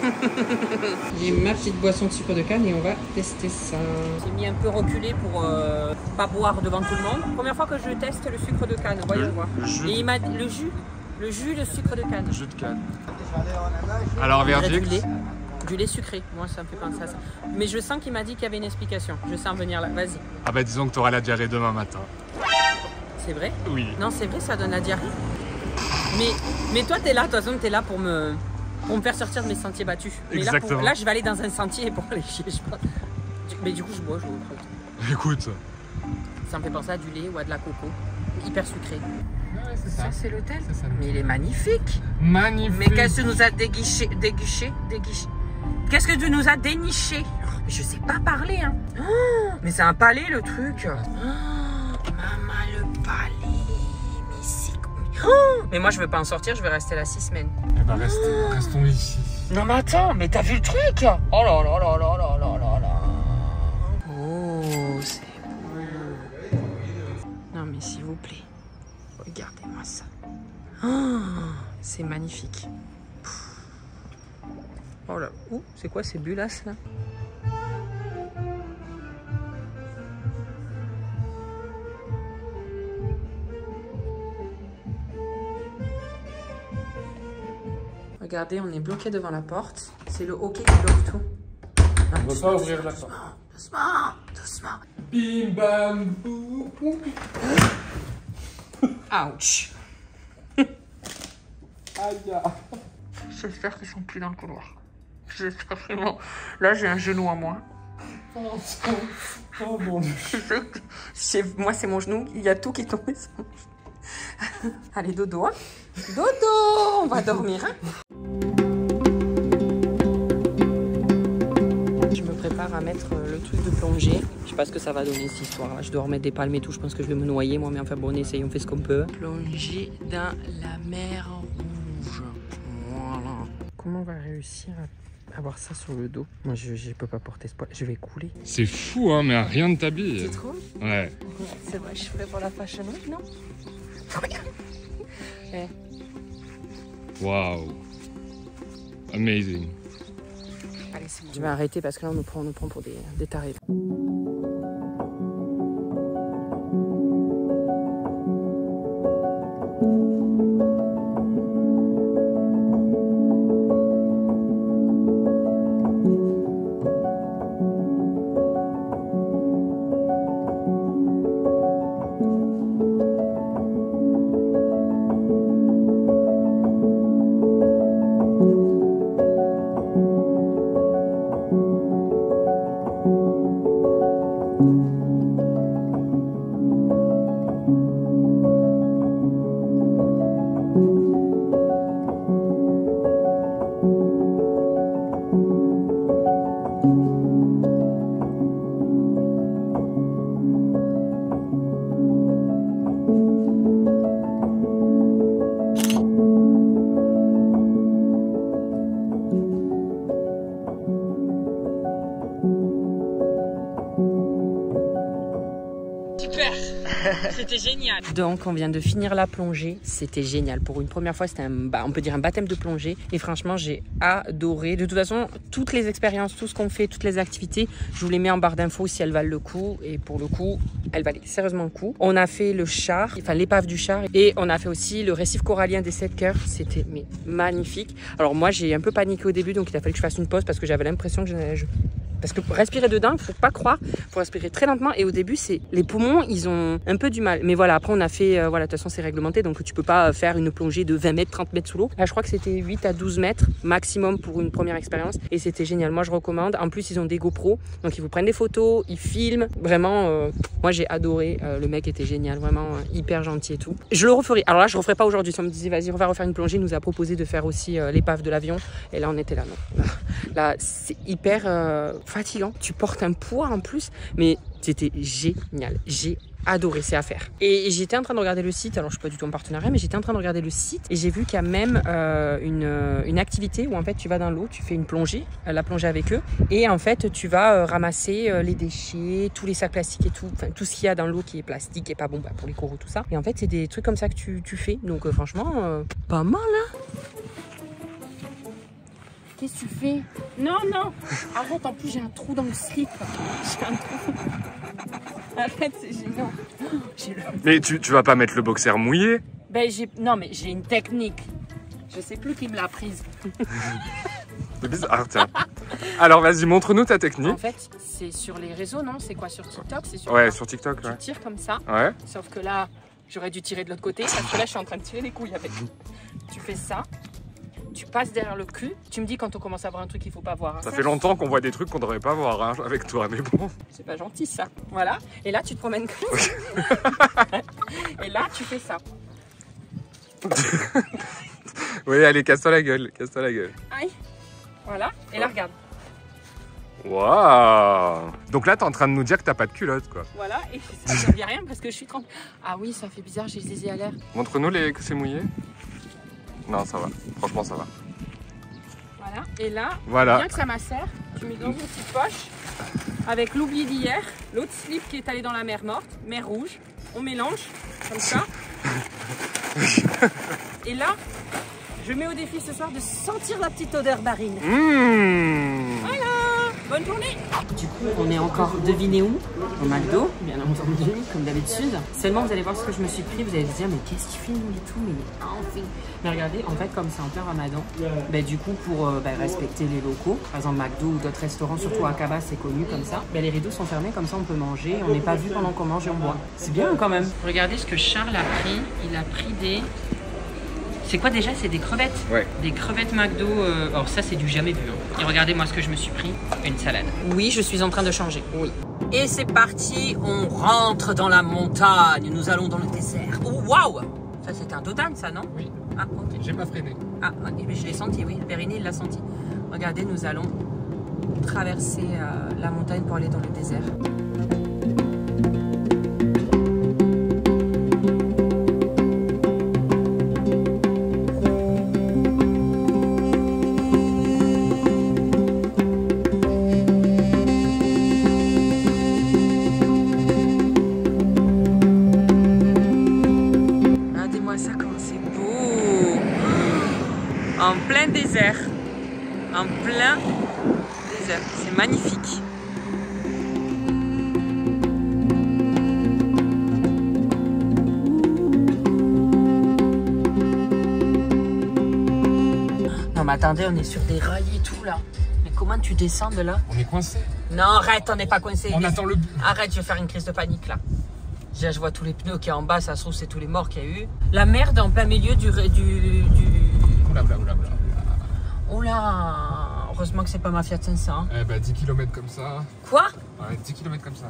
Speaker 1: J'ai ma petite boisson de sucre de canne et on va tester ça. J'ai mis un peu reculé pour pas boire devant tout le monde. Première fois que je teste le sucre de canne, voyons voir. Et il m'a dit le jus de sucre de canne.
Speaker 2: Jus de canne. Alors verdict.
Speaker 1: Du lait sucré, moi ça me fait penser à ça. Mais je sens qu'il m'a dit qu'il y avait une explication. Je sens venir là, vas-y.
Speaker 2: Ah bah disons que tu auras la diarrhée demain matin.
Speaker 1: C'est vrai?
Speaker 2: Oui.
Speaker 1: Non, c'est vrai, ça donne la diarrhée. Mais toi, t'es là, de toute façon, t'es là pour me faire sortir de mes sentiers battus. Mais
Speaker 2: exactement.
Speaker 1: Là, je vais aller dans un sentier pour aller chier, je pense. Mais du coup, je bois, je crois.
Speaker 2: Écoute.
Speaker 1: Ça me fait penser à du lait ou à de la coco. Hyper sucré.
Speaker 2: Ouais, c'est ça.
Speaker 1: Ça, c'est l'hôtel.
Speaker 2: C'est ça.
Speaker 1: Mais il est magnifique.
Speaker 2: Magnifique.
Speaker 1: Mais qu'est-ce que tu nous as déguiché? Qu'est-ce que tu nous as déniché? Mais je sais pas parler, hein. Oh, mais c'est un palais, le truc. Oh, maman, le palais. Mais c'est... Oh, mais moi, je veux pas en sortir, je vais rester là 6 semaines.
Speaker 2: Eh ben restons ici.
Speaker 1: Non mais attends, mais t'as vu le truc? Oh là là là là là là là là. Oh, c'est beau. Non mais s'il vous plaît, regardez-moi ça. Oh, c'est magnifique. Oh là, ouh, c'est quoi ces bullasses là? Regardez, on est bloqué devant la porte. C'est le hockey qui bloque tout.
Speaker 2: On ne peut pas ouvrir la porte.
Speaker 1: Doucement, doucement.
Speaker 2: Bim bam boum.
Speaker 1: Ouch.
Speaker 2: Aïe.
Speaker 1: J'espère qu'ils sont plus dans le couloir. J'espère vraiment. Là, j'ai un genou à moi.
Speaker 2: Oh mon Dieu.
Speaker 1: Moi, c'est mon genou. Il y a tout qui est tombé sur mon genou. Allez, dodo. Hein. Dodo, on va dormir. Hein. Je me prépare à mettre le truc de plongée. Je sais pas ce que ça va donner cette histoire. Je dois remettre des palmes et tout. Je pense que je vais me noyer, moi. Mais enfin, bon, on essaye, on fait ce qu'on peut. Plonger dans la mer rouge. Voilà. Comment on va réussir à avoir ça sur le dos? Moi, je peux pas porter ce poids. Je vais couler.
Speaker 2: C'est fou, hein, mais rien ne t'habille.
Speaker 1: Tu trouves?
Speaker 2: Ouais.
Speaker 1: C'est vrai, je ferais pour la Fashion Week, non?
Speaker 2: Waouh. Amazing.
Speaker 1: Allez, c'est bon. Je vais arrêter parce que là, on nous prend pour des tarés. C'était génial. Donc on vient de finir la plongée, c'était génial. Pour une première fois, c'était on peut dire un baptême de plongée. Et franchement, j'ai adoré. De toute façon, toutes les expériences, tout ce qu'on fait, toutes les activités, je vous les mets en barre d'infos si elles valent le coup. Et pour le coup, elles valaient sérieusement le coup. On a fait le char, enfin l'épave du char. Et on a fait aussi le récif corallien des 7 cœurs. C'était magnifique. Alors moi, j'ai un peu paniqué au début, donc il a fallu que je fasse une pause parce que j'avais l'impression que parce que pour respirer dedans, il faut pas croire, il faut respirer très lentement. Et au début, les poumons, ils ont un peu du mal. Mais voilà, après on a fait, voilà, de toute façon c'est réglementé, donc tu peux pas faire une plongée de 20 mètres, 30 mètres sous l'eau. Là, je crois que c'était 8 à 12 mètres maximum pour une première expérience. Et c'était génial, moi je recommande. En plus, ils ont des GoPro, donc ils vous prennent des photos, ils filment. Vraiment, moi j'ai adoré. Le mec était génial, vraiment hyper gentil et tout. Je le referai. Alors là, je referai pas aujourd'hui. Si on me disait, vas-y, on va refaire une plongée, il nous a proposé de faire aussi l'épave de l'avion. Et là, on était là, non. Là, c'est hyper fatigant. Tu portes un poids en plus, mais c'était génial. J'ai adoré, c'est à faire. Et j'étais en train de regarder le site, alors je suis pas du tout en partenariat, mais j'étais en train de regarder le site et j'ai vu qu'il y a même une activité où en fait tu vas dans l'eau, tu fais une plongée, la plongée avec eux, et en fait tu vas ramasser les déchets, tous les sacs plastiques et tout, enfin tout ce qu'il y a dans l'eau qui est plastique et pas bon pour les coraux, tout ça. Et en fait c'est des trucs comme ça que tu fais, donc franchement, pas mal hein. Qu'est-ce que tu fais? Non, non. Arrête, en plus j'ai un trou dans le slip. J'ai un trou. Arrête, c'est gênant.
Speaker 2: Mais tu vas pas mettre le boxer mouillé?
Speaker 1: Ben non, mais j'ai une technique. Je sais plus qui me l'a prise.
Speaker 2: C'est bizarre, tiens. Alors vas-y, montre-nous ta technique.
Speaker 1: En fait, c'est sur les réseaux, non? C'est quoi, sur TikTok? Sur
Speaker 2: ouais, sur TikTok, ouais.
Speaker 1: Tu tires comme ça.
Speaker 2: Ouais.
Speaker 1: Sauf que là, j'aurais dû tirer de l'autre côté parce que là, je suis en train de tirer les couilles avec. Tu fais ça. Tu passes derrière le cul, tu me dis quand on commence à voir un truc qu'il faut pas voir. Hein.
Speaker 2: Ça fait longtemps qu'on voit des trucs qu'on devrait pas voir hein, avec toi, mais bon.
Speaker 1: C'est pas gentil ça. Voilà. Et là tu te promènes comme ça. Et là tu fais ça.
Speaker 2: Oui, allez, casse-toi la gueule, casse-toi la gueule.
Speaker 1: Aïe. Voilà. Et là regarde.
Speaker 2: Waouh. Donc là t'es en train de nous dire que t'as pas de culotte quoi.
Speaker 1: Voilà, et ça ne servait à rien parce que je suis trempée. Ah oui, ça fait bizarre, j'ai les yeux à l'air.
Speaker 2: Montre-nous que c'est mouillé. Non, ça va. Franchement, ça va.
Speaker 1: Voilà. Et là,
Speaker 2: voilà.
Speaker 1: Bien que ça macère, tu mets dans une petite poche avec l'oubli d'hier, l'autre slip qui est allé dans la mer morte, mer rouge. On mélange comme ça. Et là, je mets au défi ce soir de sentir la petite odeur barine. Voilà. Bonne journée. Du coup, on est encore deviné où? Au McDo, bien entendu, comme d'habitude. Seulement, vous allez voir ce que je me suis pris. Vous allez vous dire, mais qu'est-ce qu'il fait nous et tout? Mais regardez, en fait, comme c'est en plein ramadan, bah, du coup, pour respecter les locaux, par exemple McDo ou d'autres restaurants, surtout à Cabas, c'est connu comme ça, bah, les rideaux sont fermés, comme ça on peut manger. On n'est pas vu pendant qu'on mange et on boit. C'est bien quand même. Regardez ce que Charles a pris. Il a pris des... C'est quoi déjà? C'est des crevettes.
Speaker 2: Ouais.
Speaker 1: Des crevettes McDo. Alors ça, c'est du jamais vu. Hein. Et regardez moi ce que je me suis pris. Une salade. Oui, je suis en train de changer. Oui. Et c'est parti. On rentre dans la montagne. Nous allons dans le désert. Oh, waouh! Ça, c'était un Dodan, ça, non?
Speaker 2: Oui.
Speaker 1: Ah, ok.
Speaker 2: J'ai pas freiné.
Speaker 1: Ah, mais je l'ai senti, oui. Périni, il l'a senti. Regardez, nous allons traverser la montagne pour aller dans le désert. En plein désert. En plein désert. C'est magnifique. Non mais attendez, on est sur des rails et tout là. Mais comment tu descends de là?
Speaker 2: On est coincé.
Speaker 1: Non, arrête, on n'est pas coincé.
Speaker 2: On attend le...
Speaker 1: Arrête, je vais faire une crise de panique là. Déjà, je vois tous les pneus qui est en bas, ça se trouve, c'est tous les morts qu'il y a eu. La merde en plein milieu du...
Speaker 2: Oula, oula, oula, oula.
Speaker 1: Oula, heureusement que c'est pas ma Fiat 500.
Speaker 2: Eh ben, 10 km comme ça.
Speaker 1: Quoi?
Speaker 2: Ouais, 10 km comme ça.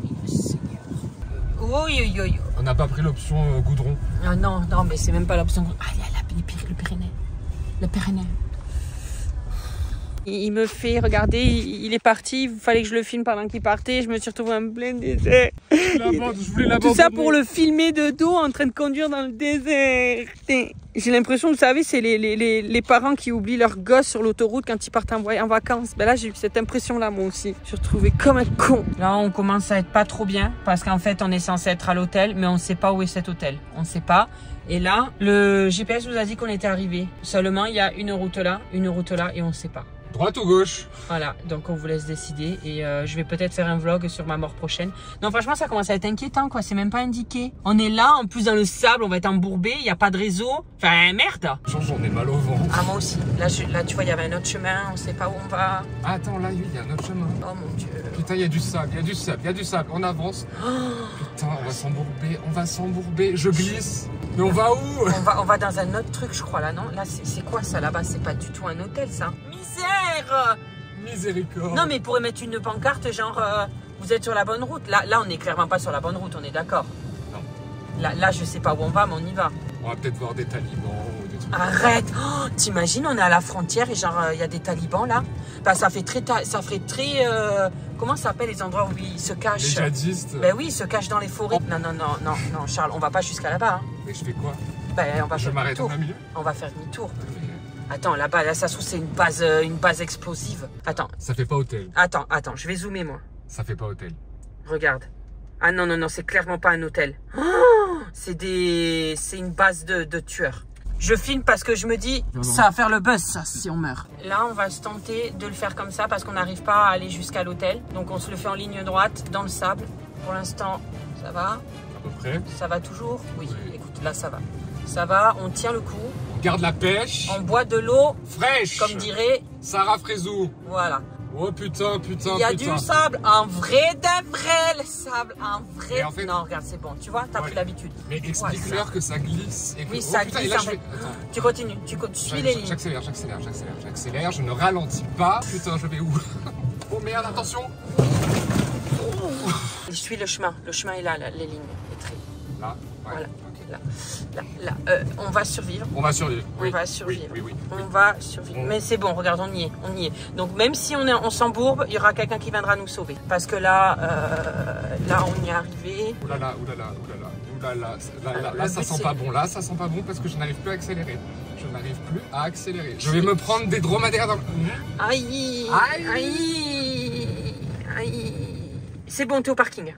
Speaker 1: Oui.
Speaker 2: On n'a pas pris l'option goudron.
Speaker 1: Ah non, non, mais c'est même pas l'option. Ah, il y a le Pyrénées. Le Pyrénées. Il me fait, regardez, il est parti, il fallait que je le filme pendant qu'il partait, je me suis retrouvée en plein désert.
Speaker 2: Je voulais
Speaker 1: Tout ça pour le filmer de dos en train de conduire dans le désert. J'ai l'impression, vous savez, c'est les parents qui oublient leurs gosses sur l'autoroute quand ils partent en vacances. Ben là, j'ai eu cette impression-là, moi aussi. Je me suis retrouvée comme un con. Là, on commence à être pas trop bien parce qu'en fait, on est censé être à l'hôtel, mais on ne sait pas où est cet hôtel. On ne sait pas. Et là, le GPS nous a dit qu'on était arrivé. Seulement, il y a une route là et on ne sait pas.
Speaker 2: Droite ou gauche?
Speaker 1: Voilà, donc on vous laisse décider et je vais peut-être faire un vlog sur ma mort prochaine. Non, franchement, ça commence à être inquiétant, quoi. C'est même pas indiqué. On est là, en plus dans le sable, on va être embourbé, il n'y a pas de réseau. Enfin, merde.
Speaker 2: J'en ai mal au ventre.
Speaker 1: Ah, moi aussi. Là, tu vois, il y avait un autre chemin, on sait pas où on va.
Speaker 2: Ah, attends, là, il y a un autre chemin.
Speaker 1: Oh mon Dieu.
Speaker 2: Putain, il y a du sable, on avance. Oh. Putain, on va s'embourber, je glisse. Mais on va où?
Speaker 1: On va dans un autre truc, je crois, là, non? Là, c'est quoi ça, là-bas? C'est pas du tout un hôtel, ça. Misère!
Speaker 2: Miséricorde.
Speaker 1: Non, mais il pourrait mettre une pancarte, genre, vous êtes sur la bonne route. Là, on est clairement pas sur la bonne route, on est d'accord? Non. Là, je sais pas où on va, mais on y va.
Speaker 2: On va peut-être voir des talibans ou des trucs.
Speaker 1: Arrête! Oh, t'imagines, on est à la frontière et genre, il y a des talibans, là? Bah, ça fait très comment ça s'appelle les endroits où ils se cachent?
Speaker 2: Les djihadistes.
Speaker 1: Ben oui, ils se cachent dans les forêts. Non, Charles, on va pas jusqu'à là-bas. Hein.
Speaker 2: Mais je fais quoi?
Speaker 1: Ben, on va faire
Speaker 2: demi-tour.
Speaker 1: On va faire demi-tour. Attends, là-bas, là, ça se trouve, c'est une base explosive. Attends.
Speaker 2: Ça fait pas hôtel.
Speaker 1: Attends, je vais zoomer, moi.
Speaker 2: Ça fait pas hôtel.
Speaker 1: Regarde. Ah non, c'est clairement pas un hôtel. Oh, c'est une base de tueurs. Je filme parce que je me dis, ça va faire le buzz, ça, si on meurt. Là, on va se tenter de le faire comme ça parce qu'on n'arrive pas à aller jusqu'à l'hôtel. Donc, on se le fait en ligne droite, dans le sable. Pour l'instant, ça va.
Speaker 2: À peu près.
Speaker 1: Ça va toujours? Oui, écoute, là, ça va. Ça va, on tient le coup.
Speaker 2: On garde la pêche.
Speaker 1: On boit de l'eau
Speaker 2: fraîche.
Speaker 1: Comme dirait
Speaker 2: Sarah Frézou.
Speaker 1: Voilà.
Speaker 2: Oh putain.
Speaker 1: Il y a du sable, un vrai de vrai, le sable, un vrai.
Speaker 2: En fait,
Speaker 1: non, regarde, c'est bon, tu vois, t'as pris l'habitude.
Speaker 2: Mais explique-leur que ça glisse. Et que...
Speaker 1: Oui, ça glisse.
Speaker 2: Attends.
Speaker 1: Tu continues, tu suis les lignes.
Speaker 2: J'accélère, je ne ralentis pas. Putain, je vais où? Oh merde, attention.
Speaker 1: Je suis le chemin est là, les lignes.
Speaker 2: Là, ouais.
Speaker 1: Voilà. Là. On va survivre.
Speaker 2: On va survivre.
Speaker 1: Oui. On va survivre.
Speaker 2: Oui.
Speaker 1: On va survivre. Mais c'est bon, regarde, on y est. Donc même si on s'embourbe, il y aura quelqu'un qui viendra nous sauver. Parce que là, on y est arrivé.
Speaker 2: Oulala. Là, ça sent pas bon. Là, ça sent pas bon parce que je n'arrive plus à accélérer. Je vais me prendre des dromadaires dans le...
Speaker 1: Aïe. C'est bon, t'es au parking.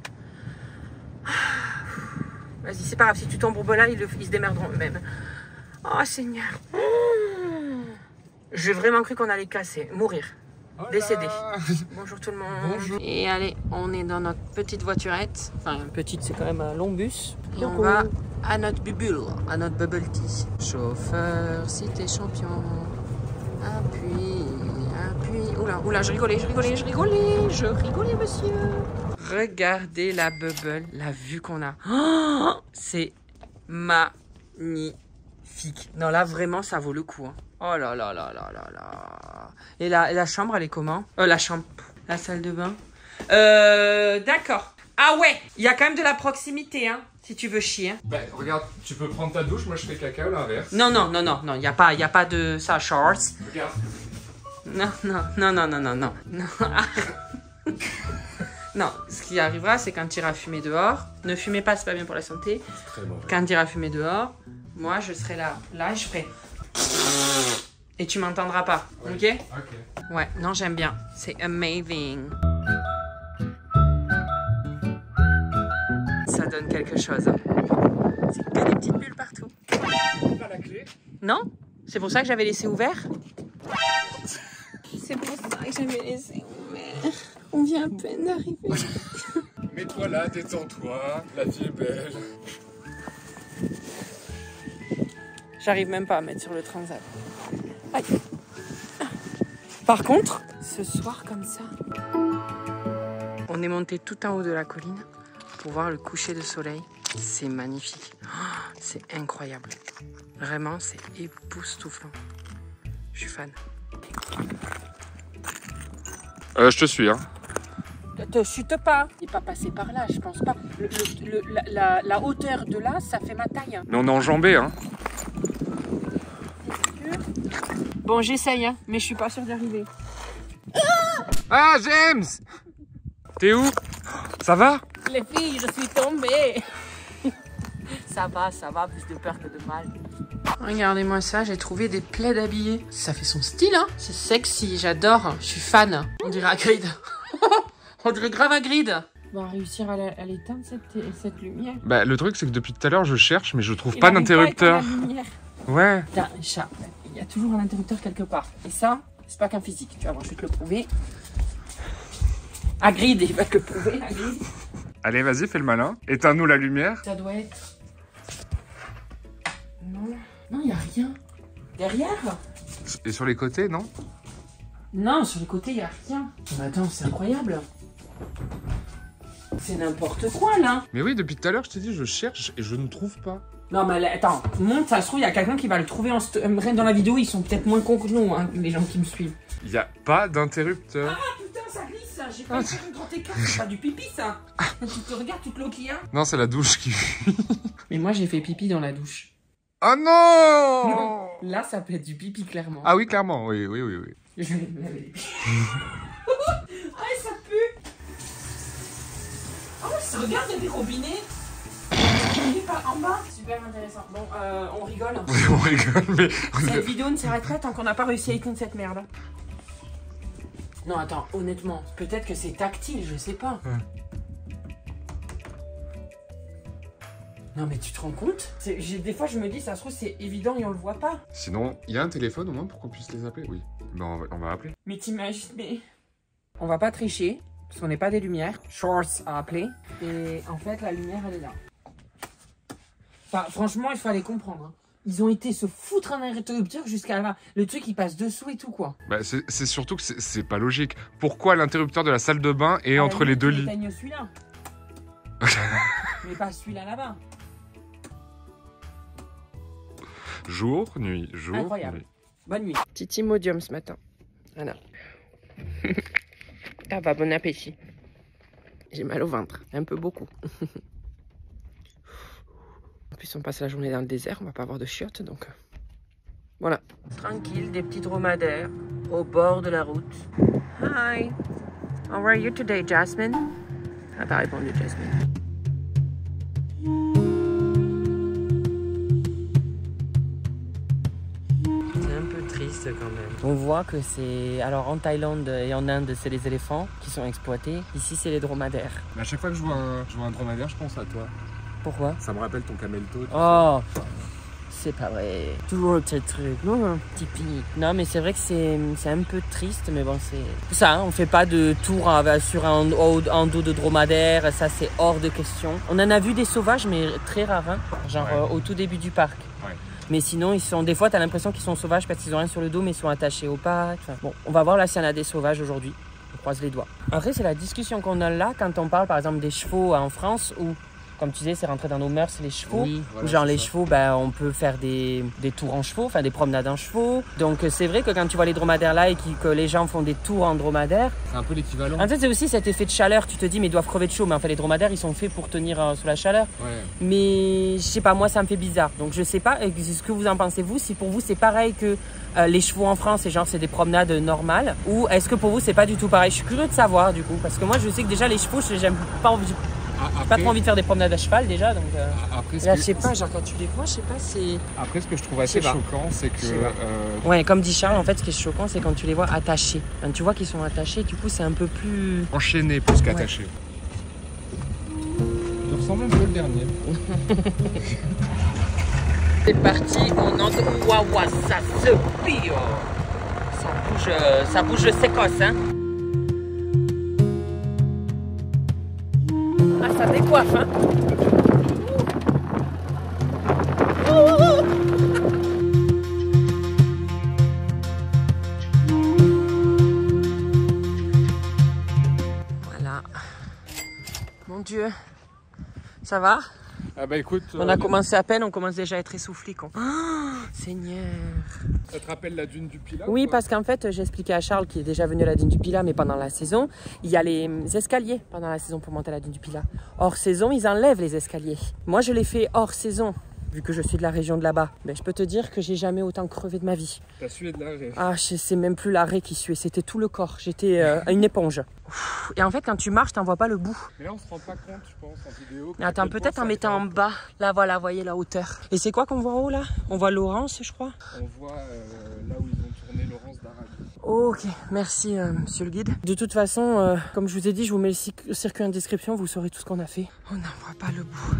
Speaker 1: Vas-y, c'est pas grave, si tu t'embourbes là, ils se démerderont eux-mêmes. Oh Seigneur. J'ai vraiment cru qu'on allait casser, mourir, décéder. Bonjour tout le monde.
Speaker 2: Bonjour.
Speaker 1: Et allez, on est dans notre petite voiturette. Enfin, petite, c'est quand même un long bus. Et on va à notre bubble tea. Chauffeur, si t'es champion. Appuie. Oula, je rigolais, monsieur. Regardez la bubble, la vue qu'on a. Oh, c'est magnifique. Non, là, vraiment, ça vaut le coup. Hein. Oh là. Et la chambre, elle est comment? La salle de bain. D'accord. Ah ouais, il y a quand même de la proximité, hein, si tu veux chier. Hein.
Speaker 2: Ben, regarde, tu peux prendre ta douche, moi je fais caca ou l'inverse.
Speaker 1: Non, il n'y a pas de ça, Charles.
Speaker 2: Regarde.
Speaker 1: Non. Non, ce qui arrivera, c'est quand tu iras fumer dehors. Ne fumez pas, c'est pas bien pour la santé.
Speaker 2: C'est très mauvais.
Speaker 1: Quand tu iras fumer dehors, moi, je serai là. Là, je ferai... Et tu m'entendras pas, ok? Ouais, non, j'aime bien. C'est amazing. Ça donne quelque chose. Hein. C'est que des petites bulles partout.
Speaker 2: Pas la clé?
Speaker 1: Non? C'est pour ça que j'avais laissé ouvert? C'est pour ça que j'avais laissé ouvert. On vient à peine d'arriver.
Speaker 2: Mets-toi là, détends-toi, la vie est belle.
Speaker 1: J'arrive même pas à mettre sur le transat. Aïe. Par contre, ce soir comme ça, on est monté tout en haut de la colline pour voir le coucher de soleil. C'est magnifique. Oh, c'est incroyable. Vraiment, c'est époustouflant. Je suis fan.
Speaker 2: Je te suis, hein.
Speaker 1: Ne te chute pas. Il n'est pas passé par là, je pense pas. La hauteur de là, ça fait ma taille. Hein.
Speaker 2: Mais on est enjambé, hein.
Speaker 1: Bon, j'essaye, hein, mais je suis pas sûre d'y arriver.
Speaker 2: Ah, James! T'es où? Ça va?
Speaker 1: Les filles, je suis tombée. Ça va, plus de peur que de mal. Regardez-moi ça, j'ai trouvé des plaids habillés. Ça fait son style, hein. C'est sexy, j'adore. Je suis fan. On dirait Hagrid. On dirait grave Hagrid. On va réussir à l'éteindre cette lumière.
Speaker 2: Bah, le truc, c'est que depuis tout à l'heure, je cherche, mais je trouve pas d'interrupteur. Ouais.
Speaker 1: Putain, chat, il y a toujours un interrupteur quelque part. Et ça, c'est pas qu'un physique. Tu vas voir, je vais te le prouver. Hagrid, il va te le prouver, Hagrid.
Speaker 2: Allez, vas-y, fais le malin. Éteins-nous la lumière.
Speaker 1: Ça doit être... Non, il n'y a rien. Derrière?
Speaker 2: Et sur les côtés, non?
Speaker 1: Non, sur les côtés, il n'y a rien. Mais attends, c'est incroyable. C'est n'importe quoi, là.
Speaker 2: Mais oui, depuis tout à l'heure, je t'ai dit, je cherche et je ne trouve pas.
Speaker 1: Non, mais attends, monte, ça se trouve, il y a quelqu'un qui va le trouver dans la vidéo. Ils sont peut-être moins cons que nous, hein, les gens qui me suivent.
Speaker 2: Il n'y a pas d'interrupteur.
Speaker 1: Ah, putain, ça glisse, ça. J'ai pas le temps de grand écart. C'est pas du pipi, ça. Tu te regardes, toute l'eau qu'il y a.
Speaker 2: Non, c'est la douche qui fuit.
Speaker 1: Mais moi, j'ai fait pipi dans la douche.
Speaker 2: Oh non!
Speaker 1: Là, ça peut être du pipi, clairement.
Speaker 2: Ah oui, clairement, oui.
Speaker 1: Je vais me laver les pieds. Ah, ça pue. Oh, ça regarde, il y a des robinets. Il est pas en bas. Super intéressant. Bon, on rigole.
Speaker 2: On rigole, mais...
Speaker 1: Cette vidéo ne s'arrête pas tant qu'on n'a pas réussi à éteindre cette merde. Non, attends, honnêtement, peut-être que c'est tactile, je sais pas.
Speaker 2: Ouais.
Speaker 1: Non mais tu te rends compte? Des fois je me dis, ça se trouve c'est évident et on le voit pas.
Speaker 2: Sinon, il y a un téléphone au moins pour qu'on puisse les appeler? Oui. Ben, on va appeler.
Speaker 1: Mais t'imagines, mais... On va pas tricher, parce qu'on n'est pas des lumières. Shorts à appeler. Et en fait, la lumière, elle est là. Enfin, franchement, il fallait comprendre. Hein. Ils ont été se foutre un interrupteur jusqu'à là. Le truc, il passe dessous et tout, quoi.
Speaker 2: Bah, c'est surtout que c'est pas logique. Pourquoi l'interrupteur de la salle de bain est entre les deux lits?
Speaker 1: Éteigne celui-là. Mais pas celui-là là-bas.
Speaker 2: Jour, nuit, jour,
Speaker 1: incroyable.
Speaker 2: Nuit.
Speaker 1: Bonne nuit. Petit Imodium ce matin. Voilà. Ah bah bon appétit. J'ai mal au ventre, un peu beaucoup. En plus on passe la journée dans le désert, on va pas avoir de chiottes donc. Voilà. Tranquille, des petits dromadaires au bord de la route. Hi. How are you today, Jasmine? Ah pas répondu, Jasmine. Quand même. On voit que c'est... Alors en Thaïlande et en Inde, c'est les éléphants qui sont exploités. Ici, c'est les dromadaires.
Speaker 2: Mais à chaque fois que je vois un dromadaire, je pense à toi.
Speaker 1: Pourquoi?
Speaker 2: Ça me rappelle ton camelto.
Speaker 1: Oh, c'est pas vrai. Toujours ce truc. Non, typique. Non, mais c'est vrai que c'est un peu triste, mais bon, c'est ça. Hein, on fait pas de tour sur un dos de dromadaire. Ça, c'est hors de question. On en a vu des sauvages, mais très rares. Hein, genre au tout début du parc. Ouais. Mais sinon, ils sont, des fois, tu as l'impression qu'ils sont sauvages parce qu'ils ont rien sur le dos, mais ils sont attachés aux pattes. Enfin, bon, on va voir là s'il y en a des sauvages aujourd'hui. On croise les doigts. Après, c'est la discussion qu'on a là quand on parle, par exemple, des chevaux en France, où, comme tu disais, c'est rentré dans nos mœurs, les chevaux. Oui, voilà, genre, les chevaux, ben, on peut faire des tours en chevaux, enfin, des promenades en chevaux. Donc, c'est vrai que quand tu vois les dromadaires là et que les gens font des tours en dromadaire... C'est un peu l'équivalent. En fait, c'est aussi cet effet de chaleur. Tu te dis, mais ils doivent crever de chaud. Mais en fait, les dromadaires, ils sont faits pour tenir sous la chaleur. Ouais. Mais, je sais pas, moi, ça me fait bizarre. Donc, je sais pas ce que vous en pensez, vous. Si pour vous, c'est pareil que les chevaux en France, c'est des promenades normales. Ou est-ce que pour vous, c'est pas du tout pareil? Je suis curieux de savoir, du coup. Parce que moi, je sais que déjà, les chevaux, j'aime pas envie... J'ai pas trop envie de faire des promenades à cheval déjà, donc après, là, je sais pas, genre quand tu les vois, je sais pas, c'est...
Speaker 2: Après, ce que je trouve assez choquant, c'est que...
Speaker 1: Ouais, comme dit Charles, en fait, ce qui est choquant, c'est quand tu les vois attachés. Quand tu vois qu'ils sont attachés, du coup, c'est un peu plus...
Speaker 2: Enchaîné plus qu'attaché. Il ressemble un peu le dernier.
Speaker 1: C'est parti, on entre... Waouh, ça se pire. Ça bouge le sécosse, hein. Ah, ça décoiffe, hein. Voilà. Mon Dieu. Ça va?
Speaker 2: Ah bah écoute...
Speaker 1: On a commencé à peine, on commence déjà à être essoufflé. Oh, Seigneur.
Speaker 2: Ça te rappelle la dune du Pilat?
Speaker 1: Oui, parce qu'en fait, j'ai expliqué à Charles qui est déjà venu à la dune du Pilat, mais pendant la saison, il y a les escaliers pendant la saison pour monter à la dune du Pilat. Hors saison, ils enlèvent les escaliers. Moi, je l'ai fait hors saison vu que je suis de la région de là-bas. Ben, je peux te dire que j'ai jamais autant crevé de ma vie.
Speaker 2: T'as sué de l'arrêt.
Speaker 1: Ah, c'est même plus l'arrêt qui suait, c'était tout le corps. J'étais une éponge. Et en fait, quand tu marches, t'en vois pas le bout.
Speaker 2: Mais là, on se rend pas compte, je pense, en vidéo.
Speaker 1: Attends, peut-être en mettant en bas. Là, voilà, voyez la hauteur. Et c'est quoi qu'on voit en haut, là? On voit Laurence, je crois.
Speaker 2: On voit là où ils ont tourné Laurence d'Arabie.
Speaker 1: Ok, merci monsieur le guide. De toute façon, comme je vous ai dit, je vous mets le circuit en description, vous saurez tout ce qu'on a fait. On n'en voit pas le bout.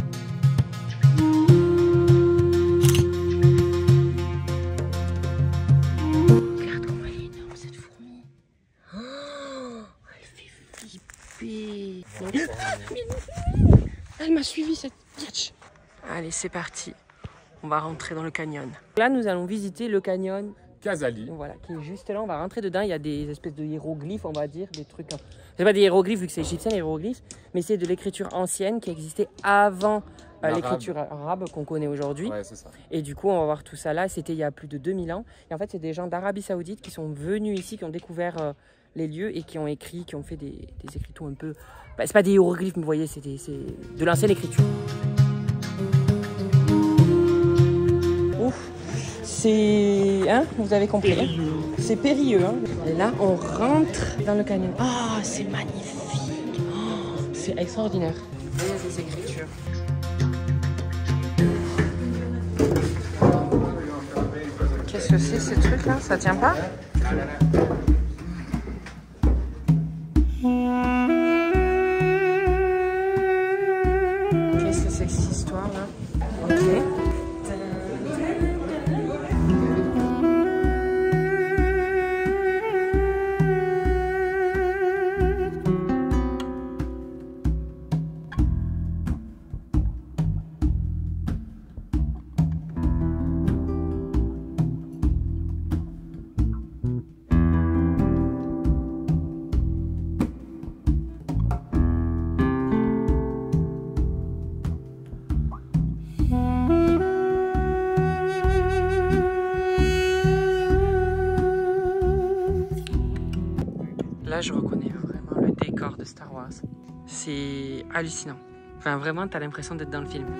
Speaker 1: Regarde comment elle est énorme cette fourmi. Oh, elle fait flipper. Elle m'a suivi cette bitch. Allez, c'est parti. On va rentrer dans le canyon. Là, nous allons visiter le canyon
Speaker 2: Kazali.
Speaker 1: Voilà, qui est juste là, on va rentrer dedans, il y a des espèces de hiéroglyphes, on va dire, des trucs... C'est pas des hiéroglyphes vu que c'est égyptien, les hiéroglyphes, mais c'est de l'écriture ancienne qui existait avant l'écriture arabe qu'on connaît aujourd'hui.
Speaker 2: Ouais, c'est ça.
Speaker 1: Et du coup, on va voir tout ça là, c'était il y a plus de 2000 ans. Et en fait, c'est des gens d'Arabie Saoudite qui sont venus ici, qui ont découvert les lieux et qui ont écrit, qui ont fait des écritures un peu... Bah, c'est pas des hiéroglyphes, mais vous voyez, c'est de l'ancienne écriture. Ouf. C'est... Hein, vous avez compris. Périlleux. C'est périlleux. Hein. Et là, on rentre dans le canyon. Ah, c'est magnifique. Oh, c'est extraordinaire. Voyez ces écritures. Qu'est-ce que c'est ces trucs-là? Ça tient pas? Qu'est-ce que c'est que cette histoire-là? Ok. Là, je reconnais vraiment le décor de Star Wars. C'est hallucinant. Enfin, vraiment, t'as l'impression d'être dans le film.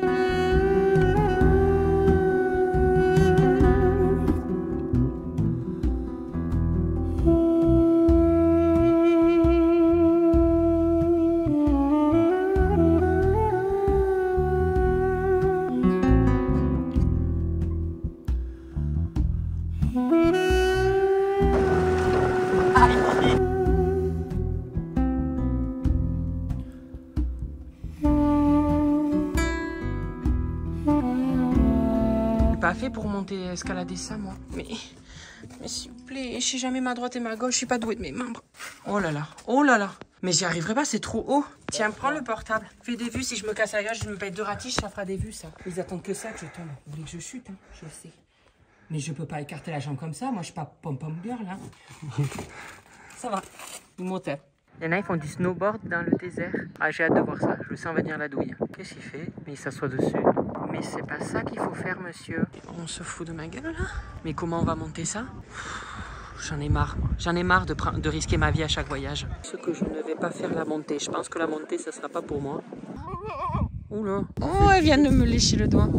Speaker 1: Pas fait pour monter escalader ça moi, mais s'il vous plaît, je sais jamais ma droite et ma gauche, je suis pas douée de mes membres. Oh là là, mais j'y arriverai pas, c'est trop haut. Tiens, prends le portable, fais des vues, si je me casse la gueule, je me paye 2 ratiches, ça fera des vues ça. Ils attendent que ça que je tombe. Vous voulez que je chute, hein, je sais. Mais je peux pas écarter la jambe comme ça, moi je suis pas pom-pom girl là. Ça va, vous montez. Il y en a, ils font du snowboard dans le désert. Ah, j'ai hâte de voir ça. Je le sens venir la douille. Qu'est-ce qu'il fait? Mais il s'assoit dessus. Mais c'est pas ça qu'il faut faire, monsieur. On se fout de ma gueule, là? Mais comment on va monter ça? J'en ai marre, moi. J'en ai marre de risquer ma vie à chaque voyage. Ce que je ne vais pas faire la montée. Je pense que la montée, ça sera pas pour moi. Oula. Oh, elle vient de me lécher le doigt.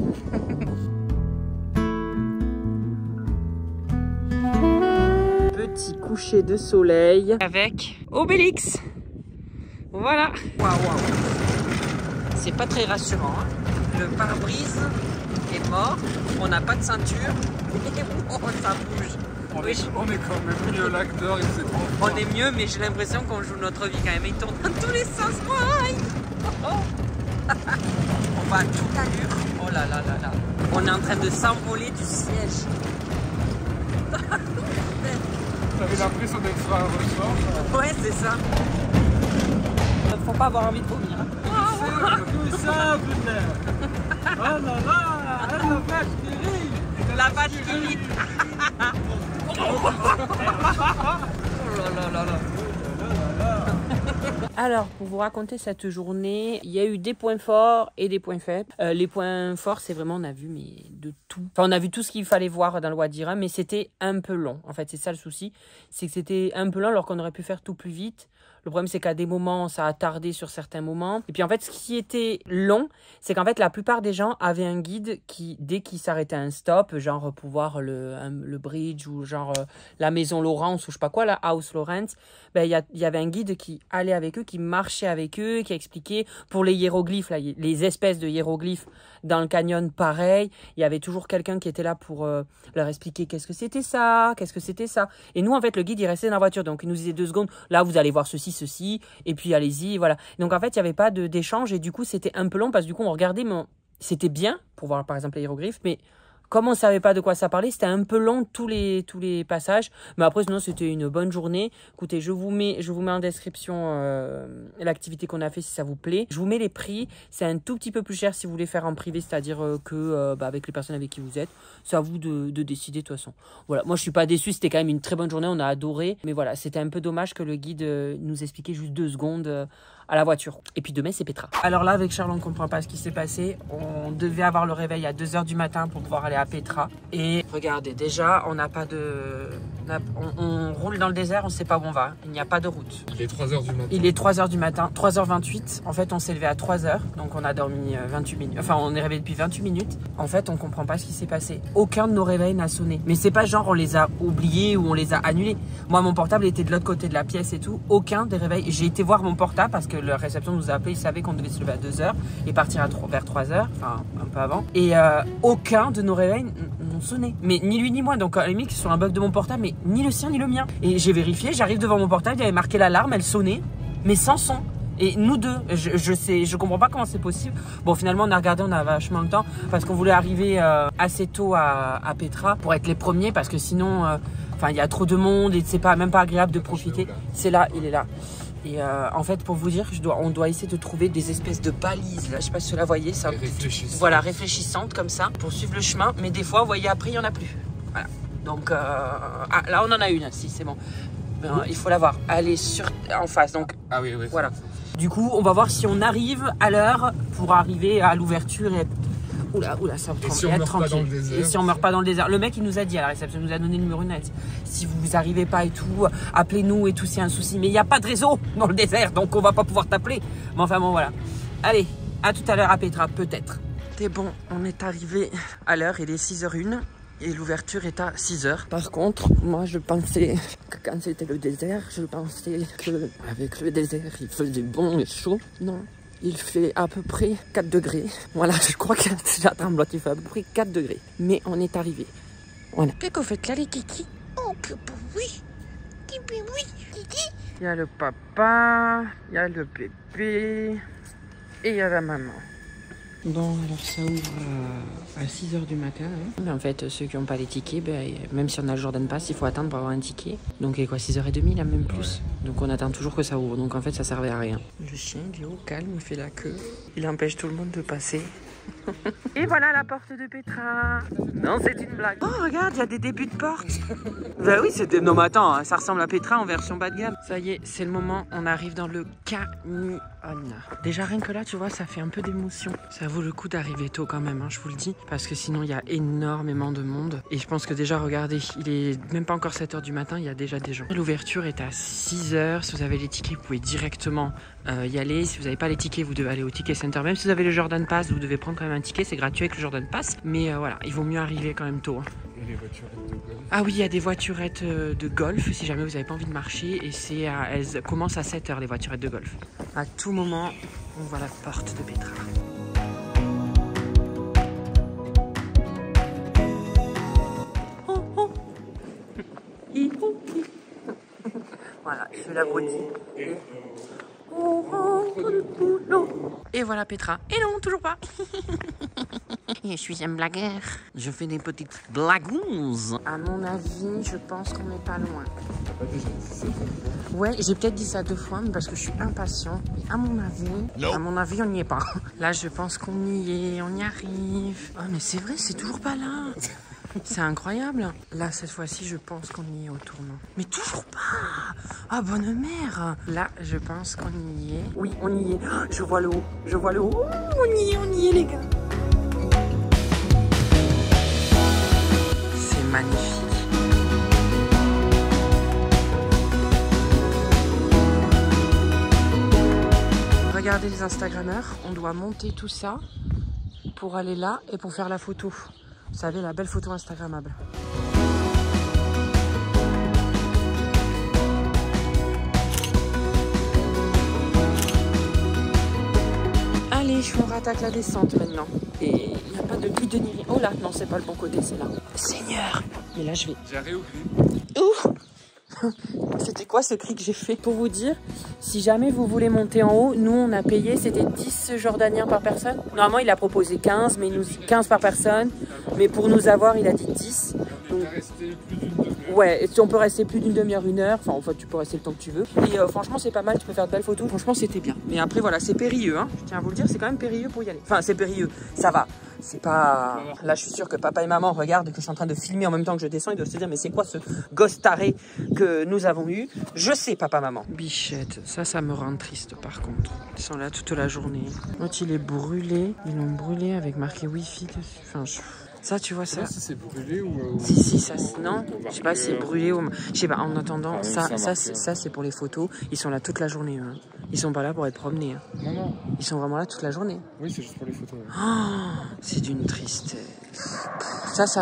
Speaker 1: Petit coucher de soleil avec Obélix. Voilà. Waouh, waouh. C'est pas très rassurant. Hein. Le pare-brise est mort. On n'a pas de ceinture. Ça bouge.
Speaker 2: On est quand même mieux, l'acteur, il s'est trop fort.
Speaker 1: On est mieux, mais j'ai l'impression qu'on joue notre vie quand même. Il tourne dans tous les sens. On va à toute allure. Oh là là là là. On est en train de s'envoler du siège.
Speaker 2: T'avais l'impression d'être sur un ressort.
Speaker 1: Ouais, c'est ça. Faut pas avoir envie de vomir.
Speaker 2: Tout ça, putain. Oh là là, la vache qui rit.
Speaker 1: La vache qui rit. Oh là là là là. Alors, pour vous raconter cette journée, il y a eu des points forts et des points faibles. Les points forts, c'est vraiment, on a vu mais de tout. Enfin, on a vu tout ce qu'il fallait voir dans le Wadi Rum, mais c'était un peu long. En fait, c'est ça le souci. C'est que c'était un peu long alors qu'on aurait pu faire tout plus vite. Le problème, c'est qu'à des moments, ça a tardé sur certains moments. Et puis en fait, ce qui était long, c'est qu'en fait, la plupart des gens avaient un guide qui, dès qu'il s'arrêtait à un stop, genre pour voir le bridge ou genre la maison Laurence ou je sais pas quoi, la House Lawrence, ben, il y avait un guide qui allait avec eux, qui marchait avec eux, qui expliquait pour les hiéroglyphes, là, les espèces de hiéroglyphes dans le canyon, pareil. Il y avait toujours quelqu'un qui était là pour leur expliquer qu'est-ce que c'était ça, qu'est-ce que c'était ça. Et nous, en fait, le guide, il restait dans la voiture. Donc, il nous disait 2 secondes, là, vous allez voir ceci, et puis allez-y, voilà. Donc, en fait, il n'y avait pas d'échange, et du coup, c'était un peu long, parce que du coup, on regardait, mais c'était bien, pour voir, par exemple, les hiéroglyphes, mais comme on ne savait pas de quoi ça parlait, c'était un peu long tous les passages. Mais après, sinon, c'était une bonne journée. Écoutez, je vous mets en description l'activité qu'on a fait si ça vous plaît. Je vous mets les prix. C'est un tout petit peu plus cher si vous voulez faire en privé, c'est-à-dire que avec les personnes avec qui vous êtes. C'est à vous de décider de toute façon. Voilà, moi, je ne suis pas déçue. C'était quand même une très bonne journée. On a adoré. Mais voilà, c'était un peu dommage que le guide nous expliquait juste 2 secondes à la voiture. Et puis demain, c'est Petra. Alors là, avec Charles, on ne comprend pas ce qui s'est passé. On devait avoir le réveil à 2 h du matin pour pouvoir aller à Petra. Et regardez, déjà, on n'a pas de... On roule dans le désert, on ne sait pas où on va. Il n'y a pas de route.
Speaker 2: Il est 3 h du matin.
Speaker 1: Il est 3 h du matin, 3h28. En fait, on s'est levé à 3 h. Donc, on a dormi 28 minutes. Enfin, on est réveillé depuis 28 minutes. En fait, on ne comprend pas ce qui s'est passé. Aucun de nos réveils n'a sonné. Mais c'est pas genre on les a oubliés ou on les a annulés. Moi, mon portable était de l'autre côté de la pièce et tout. Aucun des réveils. J'ai été voir mon portable parce que la réception nous a appelé, ils savaient qu'on devait se lever à 2 h et partir vers 3 h, enfin un peu avant. Et aucun de nos réveils n'ont sonné. Mais ni lui ni moi. Donc à la limite, sur un bug de mon portable, mais ni le sien ni le mien. Et j'ai vérifié, j'arrive devant mon portable, il y avait marqué l'alarme, elle sonnait, mais sans son. Et nous deux, je comprends pas comment c'est possible. Bon, finalement, on a regardé, on a vachement le temps parce qu'on voulait arriver assez tôt à Petra pour être les premiers parce que sinon, enfin, il y a trop de monde et c'est pas même pas agréable de profiter. C'est là, il est là. Et en fait, pour vous dire, on doit essayer de trouver des espèces de balises. Là, je sais pas si vous la voyez, ça. Voilà, réfléchissantes comme ça pour suivre le chemin. Mais des fois, vous voyez, après, il n'y en a plus. Voilà. Donc, ah, là, on en a une. Si, c'est bon. Il faut la voir. Elle est en face. Donc,
Speaker 2: ah oui,
Speaker 1: voilà. Du coup, on va voir si on arrive à l'heure pour arriver à l'ouverture et être... Oula, ça va
Speaker 2: si être tranquille.
Speaker 1: Et si on meurt pas dans le désert. Le mec, il nous a dit à la réception, il nous a donné le numéro net. Si vous arrivez pas et tout, appelez-nous et tout, s'il y a un souci. Mais il n'y a pas de réseau dans le désert, donc on va pas pouvoir t'appeler. Mais enfin bon, voilà. Allez, à tout à l'heure à Petra, peut-être. C'est bon, on est arrivé à l'heure, il est 6 h 01 et l'ouverture est à 6 h. Par contre, moi je pensais que quand c'était le désert, je pensais qu'avec le désert, il faisait bon et chaud. Non. Il fait à peu près 4 degrés. Voilà, je crois que la tremblote, il fait à peu près 4 degrés. Mais on est arrivé. Voilà. Qu'est-ce que vous faites là, les kiki? Oh, que oui. Kiki. Il y a le papa, il y a le bébé et il y a la maman. Bon, alors ça ouvre à 6 h du matin. Hein. Mais en fait, ceux qui n'ont pas les tickets, même si on a le Jordan Pass, il faut attendre pour avoir un ticket. Donc, il est quoi, 6 h 30, là, même plus. Ouais. Donc, on attend toujours que ça ouvre. Donc, en fait, ça servait à rien. Le chien, il est au calme, il fait la queue. Il empêche tout le monde de passer. Et voilà la porte de Petra. Non, c'est une blague. Oh, regarde, il y a des débuts de porte. Bah oui, c'était... Non, mais attends, hein, ça ressemble à Petra en version bas de gamme. Ça y est, c'est le moment. On arrive dans le canyon. Déjà, rien que là, tu vois, ça fait un peu d'émotion. Ça vaut le coup d'arriver tôt quand même, hein, je vous le dis. Parce que sinon, il y a énormément de monde. Et je pense que déjà, regardez, il est même pas encore 7 h du matin, il y a déjà des gens. L'ouverture est à 6 h. Si vous avez les tickets, vous pouvez directement y aller. Si vous n'avez pas les tickets, vous devez aller au Ticket Center. Même si vous avez le Jordan Pass, vous devez prendre quand même un ticket. C'est gratuit avec le Jordan Pass. Mais voilà, il vaut mieux arriver quand même tôt. Hein.
Speaker 2: Et les voiturettes de golf.
Speaker 1: Ah oui, il y a des voiturettes de golf si jamais vous n'avez pas envie de marcher. Et elles commencent à 7 h, les voiturettes de golf. À tout moment, on voit la porte de Petra. Voilà, je la brouille. Et voilà Petra. Et non, toujours pas. Je suis un blagueur. Je fais des petites blagouses. À mon avis, je pense qu'on n'est pas loin.
Speaker 2: T'as pas déjà dit ça?
Speaker 1: Ouais, j'ai peut-être dit ça 2 fois, mais parce que je suis impatient. Et à mon avis, on n'y est pas. Là, je pense qu'on y est, on y arrive. Ah, mais c'est vrai, c'est toujours pas là. C'est incroyable. Là, cette fois-ci, je pense qu'on y est au tournant. Mais toujours pas. Ah, bonne mère. Là, je pense qu'on y est. Oui, on y est. Je vois le haut. Je vois le haut. On y est, les gars. C'est magnifique. regardez les Instagrammeurs, on doit monter tout ça pour aller là et pour faire la photo. Vous savez, la belle photo Instagrammable. Allez, on rattaque la descente maintenant. Et il n'y a pas de but de Niri. Oh là, non, c'est pas le bon côté, c'est là. Seigneur! Mais là, je vais...
Speaker 2: Diarrhée au gris.
Speaker 1: Ouh! C'était quoi ce cri que j'ai fait? Pour vous dire, si jamais vous voulez monter en haut, nous on a payé, c'était 10 Jordaniens par personne. Normalement il a proposé 15, mais 15 par personne. Mais pour nous avoir, il a dit 10. Donc, ouais, on peut rester plus d'une demi-heure, 1 heure. Enfin, en fait, tu peux rester le temps que tu veux. Et franchement, c'est pas mal, tu peux faire de belles photos. Franchement, c'était bien. Mais après, voilà, c'est périlleux, hein. Je tiens à vous le dire, c'est quand même périlleux pour y aller. Enfin, c'est périlleux, ça va. C'est pas... Là, je suis sûre que papa et maman regardent que je suis en train de filmer en même temps que je descends. Ils doivent se dire, mais c'est quoi ce gosse taré que nous avons eu? Je sais, papa, maman. Bichette, ça me rend triste par contre. Ils sont là toute la journée. L'autre, il est brûlé. Ils l'ont brûlé avec marqué Wi-Fi dessus. Enfin, ça, tu vois, ça.
Speaker 2: Si c'est brûlé ou...
Speaker 1: Si, ça, non. Je sais pas si c'est brûlé ou... Je sais pas, en attendant, ça c'est pour les photos. Ils sont là toute la journée. Hein. Ils sont pas là pour être promenés. Hein.
Speaker 2: Non.
Speaker 1: Ils sont vraiment là toute la journée.
Speaker 2: Oui, c'est juste pour les photos. Ouais.
Speaker 1: Oh, c'est d'une tristesse. Ça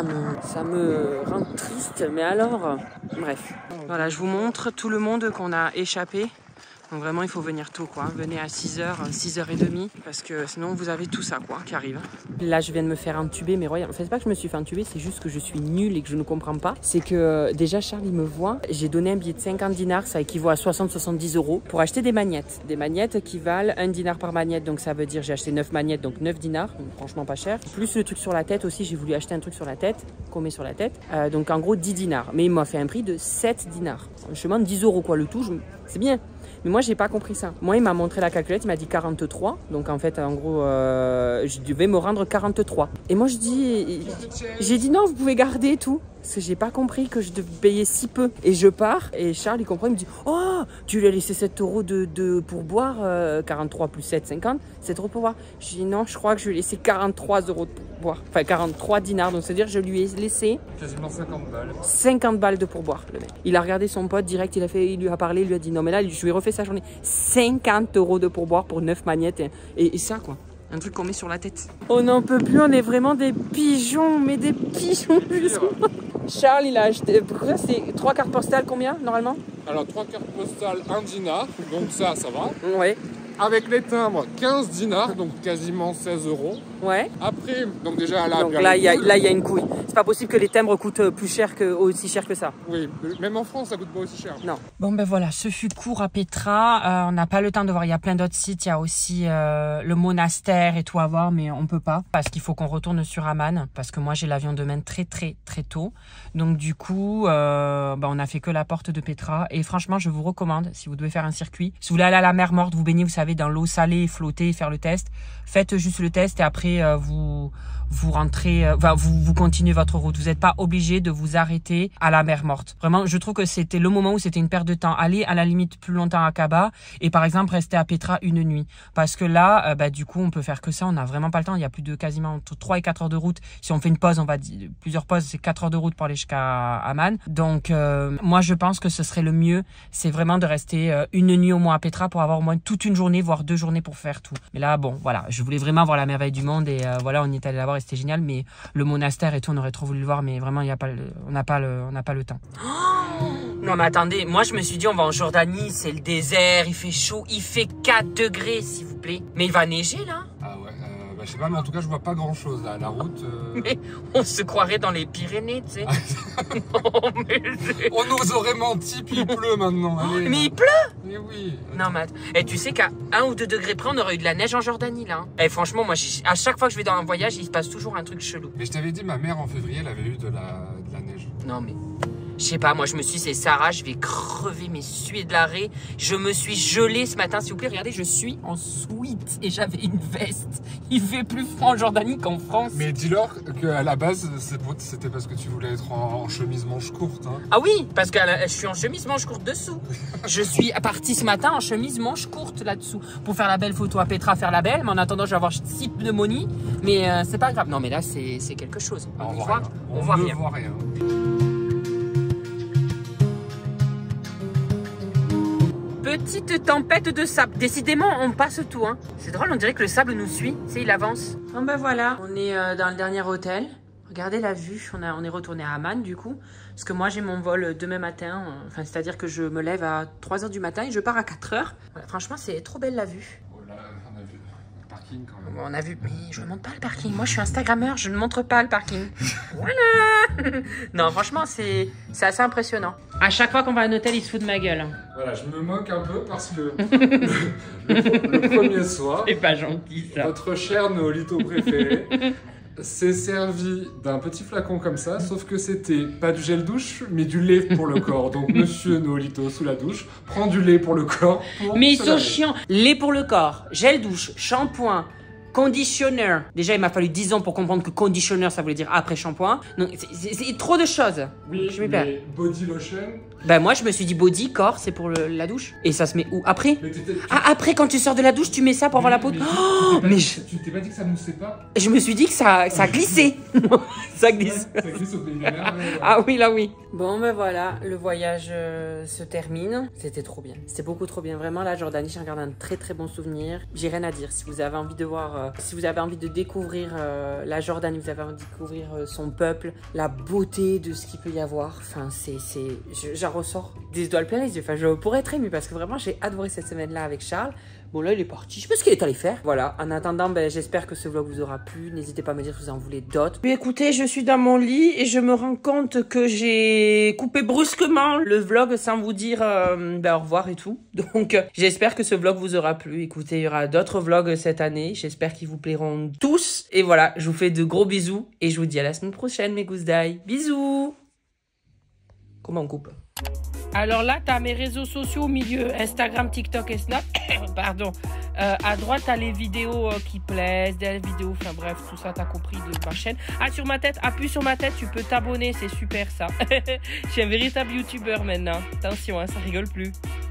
Speaker 1: me rend triste. Mais alors, bref. Voilà, je vous montre tout le monde qu'on a échappé. Donc vraiment, il faut venir tôt, quoi. Venez à 6h, 6h30, parce que sinon, vous avez tout ça, quoi, qui arrive. Là, je viens de me faire intuber, mais royal. En fait, c'est pas que je me suis fait intuber, c'est juste que je suis nulle et que je ne comprends pas. C'est que, déjà, Charles, il me voit. J'ai donné un billet de 50 dinars, ça équivaut à 60-70 € pour acheter des magnettes. Des magnettes qui valent 1 dinar par magnette, donc ça veut dire j'ai acheté 9 magnettes, donc 9 dinars, donc franchement pas cher. Plus le truc sur la tête aussi, j'ai voulu acheter un truc sur la tête, qu'on met sur la tête. Donc en gros, 10 dinars. Mais il m'a fait un prix de 7 dinars. Je demande 10 €, quoi, le tout, c'est bien. Mais moi, j'ai pas compris ça. Moi, il m'a montré la calculette, il m'a dit 43. Donc, en fait, en gros, je devais me rendre 43. Et moi, j'ai dit non, vous pouvez garder tout. Parce que j'ai pas compris que je devais payer si peu. Et je pars, et Charles, il comprend, il me dit oh, tu lui as laissé 7 € de pourboire, 43 plus 7, 50, 7 € pour boire. Je dis non, je crois que je lui ai laissé 43 € de pourboire. Enfin, 43 dinars, donc c'est-à-dire je lui ai laissé...
Speaker 2: Quasiment 50 balles.
Speaker 1: 50 balles de pourboire, le mec. Il a regardé son pote direct, il lui a parlé, il lui a dit non, mais là, je lui ai refait sa journée. 50 € de pourboire pour 9 magnettes, et ça, quoi. Un truc qu'on met sur la tête. On n'en peut plus, on est vraiment des pigeons, mais des pigeons. Charles, il a acheté... Pourquoi c'est 3 cartes postales, combien, normalement?
Speaker 2: Alors, 3 cartes postales, 1 dinar, donc ça va.
Speaker 1: Ouais.
Speaker 2: Avec les timbres, 15 dinars, donc quasiment 16 €.
Speaker 1: Ouais.
Speaker 2: Après, donc déjà là...
Speaker 1: Donc là, il y a une couille. C'est pas possible que les timbres coûtent plus cher aussi cher que ça.
Speaker 2: Oui, même en France, ça coûte pas aussi cher.
Speaker 1: Non. Bon, ben voilà, ce fut court à Petra. On n'a pas le temps de voir. Il y a plein d'autres sites. Il y a aussi le monastère et tout à voir, mais on peut pas. Parce qu'il faut qu'on retourne sur Amman. Parce que moi, j'ai l'avion demain très tôt. Donc du coup, on a fait que la porte de Petra. Et franchement, je vous recommande, si vous devez faire un circuit, si vous voulez aller à la mer Morte, vous baignez, vous savez, dans l'eau salée, flotter, faire le test. Faites juste le test et après, vous rentrez, vous continuez votre route. Vous n'êtes pas obligé de vous arrêter à la mer Morte. Vraiment, je trouve que c'était le moment où c'était une perte de temps. Aller à la limite plus longtemps à Aqaba et par exemple rester à Petra une nuit. Parce que là, du coup, on peut faire que ça. On n'a vraiment pas le temps. Il y a plus de quasiment entre 3 et 4 heures de route. Si on fait une pause, on va dire plusieurs pauses, c'est 4 heures de route pour aller jusqu'à Amman. Donc, moi, je pense que ce serait le mieux. C'est vraiment de rester une nuit au moins à Petra pour avoir au moins toute une journée, voire 2 journées pour faire tout. Mais là, bon, voilà, je voulais vraiment voir la merveille du monde et voilà, on y est allé là-bas et c'était génial. Mais le monastère et tout, on aurait trop voulu le voir, mais vraiment, on n'a pas le temps. Oh non, mais attendez, moi, je me suis dit, on va en Jordanie, c'est le désert, il fait chaud, il fait 4 degrés, s'il vous plaît. Mais il va neiger, là?
Speaker 2: Ah ouais, je sais pas, mais en tout cas, je vois pas grand-chose, là. La route...
Speaker 1: Mais on se croirait dans les Pyrénées, tu sais. Non, mais
Speaker 2: on nous aurait menti, puis il pleut maintenant. Allez,
Speaker 1: mais il pleut?
Speaker 2: Mais oui.
Speaker 1: Non, mais et tu sais qu'à 1 ou 2 degrés près, on aurait eu de la neige en Jordanie, là. Et franchement, moi, à chaque fois que je vais dans un voyage, il se passe toujours un truc chelou.
Speaker 2: Mais je t'avais dit, ma mère, en février, elle avait eu de la neige.
Speaker 1: Non, mais... Je sais pas, moi je me suis dit, c'est Sarah, je vais crever mes suées de l'arrêt. Je me suis gelée ce matin, s'il vous plaît, regardez, je suis en sweat et j'avais une veste. Il fait plus froid en Jordanie qu'en France.
Speaker 2: Mais dis-leur qu'à la base, c'était parce que tu voulais être en chemise manche courte. Hein.
Speaker 1: Ah oui, parce que je suis en chemise manche courte dessous. Je suis partie ce matin en chemise manche courte là-dessous pour faire la belle photo à Petra, faire la belle. Mais en attendant, je vais avoir 6 pneumonies. Mais c'est pas grave. Non, mais là, c'est quelque chose.
Speaker 2: Ah, on voit rien.
Speaker 1: petite tempête de sable. Décidément, on passe tout. Hein. C'est drôle, on dirait que le sable nous suit. Tu sais, il avance. Bon ben voilà, on est dans le dernier hôtel. Regardez la vue. On est retourné à Amman du coup. Parce que moi, j'ai mon vol demain matin. Enfin, c'est-à-dire que je me lève à 3 h du matin et je pars à 4 h. Voilà, franchement, c'est trop belle la vue.
Speaker 2: Oh là, on a vu le parking quand même.
Speaker 1: On a vu, mais je ne montre pas le parking. Moi, je suis Instagrammeur, je ne montre pas le parking. Voilà. Non, franchement, c'est assez impressionnant. À chaque fois qu'on va à un hôtel, il se fout de ma gueule.
Speaker 2: Voilà, je me moque un peu parce que le premier soir,
Speaker 1: c'est pas gentil ça.
Speaker 2: Votre cher Nolito préféré s'est servi d'un petit flacon comme ça, sauf que c'était pas du gel douche, mais du lait pour le corps. Donc monsieur Nolito sous la douche prend du lait pour le corps.
Speaker 1: Mais ils sont chiants. Lait pour le corps, gel douche, shampoing, conditioner. Déjà, il m'a fallu 10 ans pour comprendre que conditioner, ça voulait dire après shampoing. Donc, c'est trop de choses.
Speaker 2: Oui,
Speaker 1: je m'y perds.
Speaker 2: Body lotion.
Speaker 1: Ben moi, je me suis dit body, corps, c'est pour la douche. Et ça se met où? Après? Après, quand tu sors de la douche, tu mets ça pour avoir la peau.
Speaker 2: Tu t'es pas dit que ça moussait pas?
Speaker 1: Je me suis dit que ça glissait. Ça glisse.
Speaker 2: Ouais, ça glisse au pays des mers.
Speaker 1: Ah oui, là oui. Bon, ben voilà, le voyage se termine. C'était trop bien. C'était beaucoup trop bien. Vraiment, la Jordanie, j'en garde un très très bon souvenir. J'ai rien à dire. Si vous avez envie de voir, si vous avez envie de découvrir la Jordanie, vous avez envie de découvrir son peuple, la beauté de ce qu'il peut y avoir. Enfin, j'en ressors des étoiles plein les yeux. Enfin, je pourrais être émue parce que vraiment, j'ai adoré cette semaine-là avec Charles. Bon, là, il est parti. Je sais pas ce qu'il est allé faire. Voilà. En attendant, ben, j'espère que ce vlog vous aura plu. N'hésitez pas à me dire si vous en voulez d'autres. Puis écoutez, je suis dans mon lit et je me rends compte que j'ai coupé brusquement le vlog sans vous dire ben, au revoir et tout. Donc, j'espère que ce vlog vous aura plu. Écoutez, il y aura d'autres vlogs cette année. J'espère qu'ils vous plairont tous. Et voilà, je vous fais de gros bisous et je vous dis à la semaine prochaine, mes gousses d'ail. Bisous. Comment on coupe? Alors là, tu as mes réseaux sociaux au milieu, Instagram, TikTok et Snap. Pardon. À droite, tu as les vidéos qui plaisent, des vidéos, enfin bref, tout ça, tu as compris de ma chaîne. Ah, sur ma tête, appuie sur ma tête, tu peux t'abonner, c'est super ça. Je suis un véritable YouTuber maintenant. Attention, hein, ça rigole plus.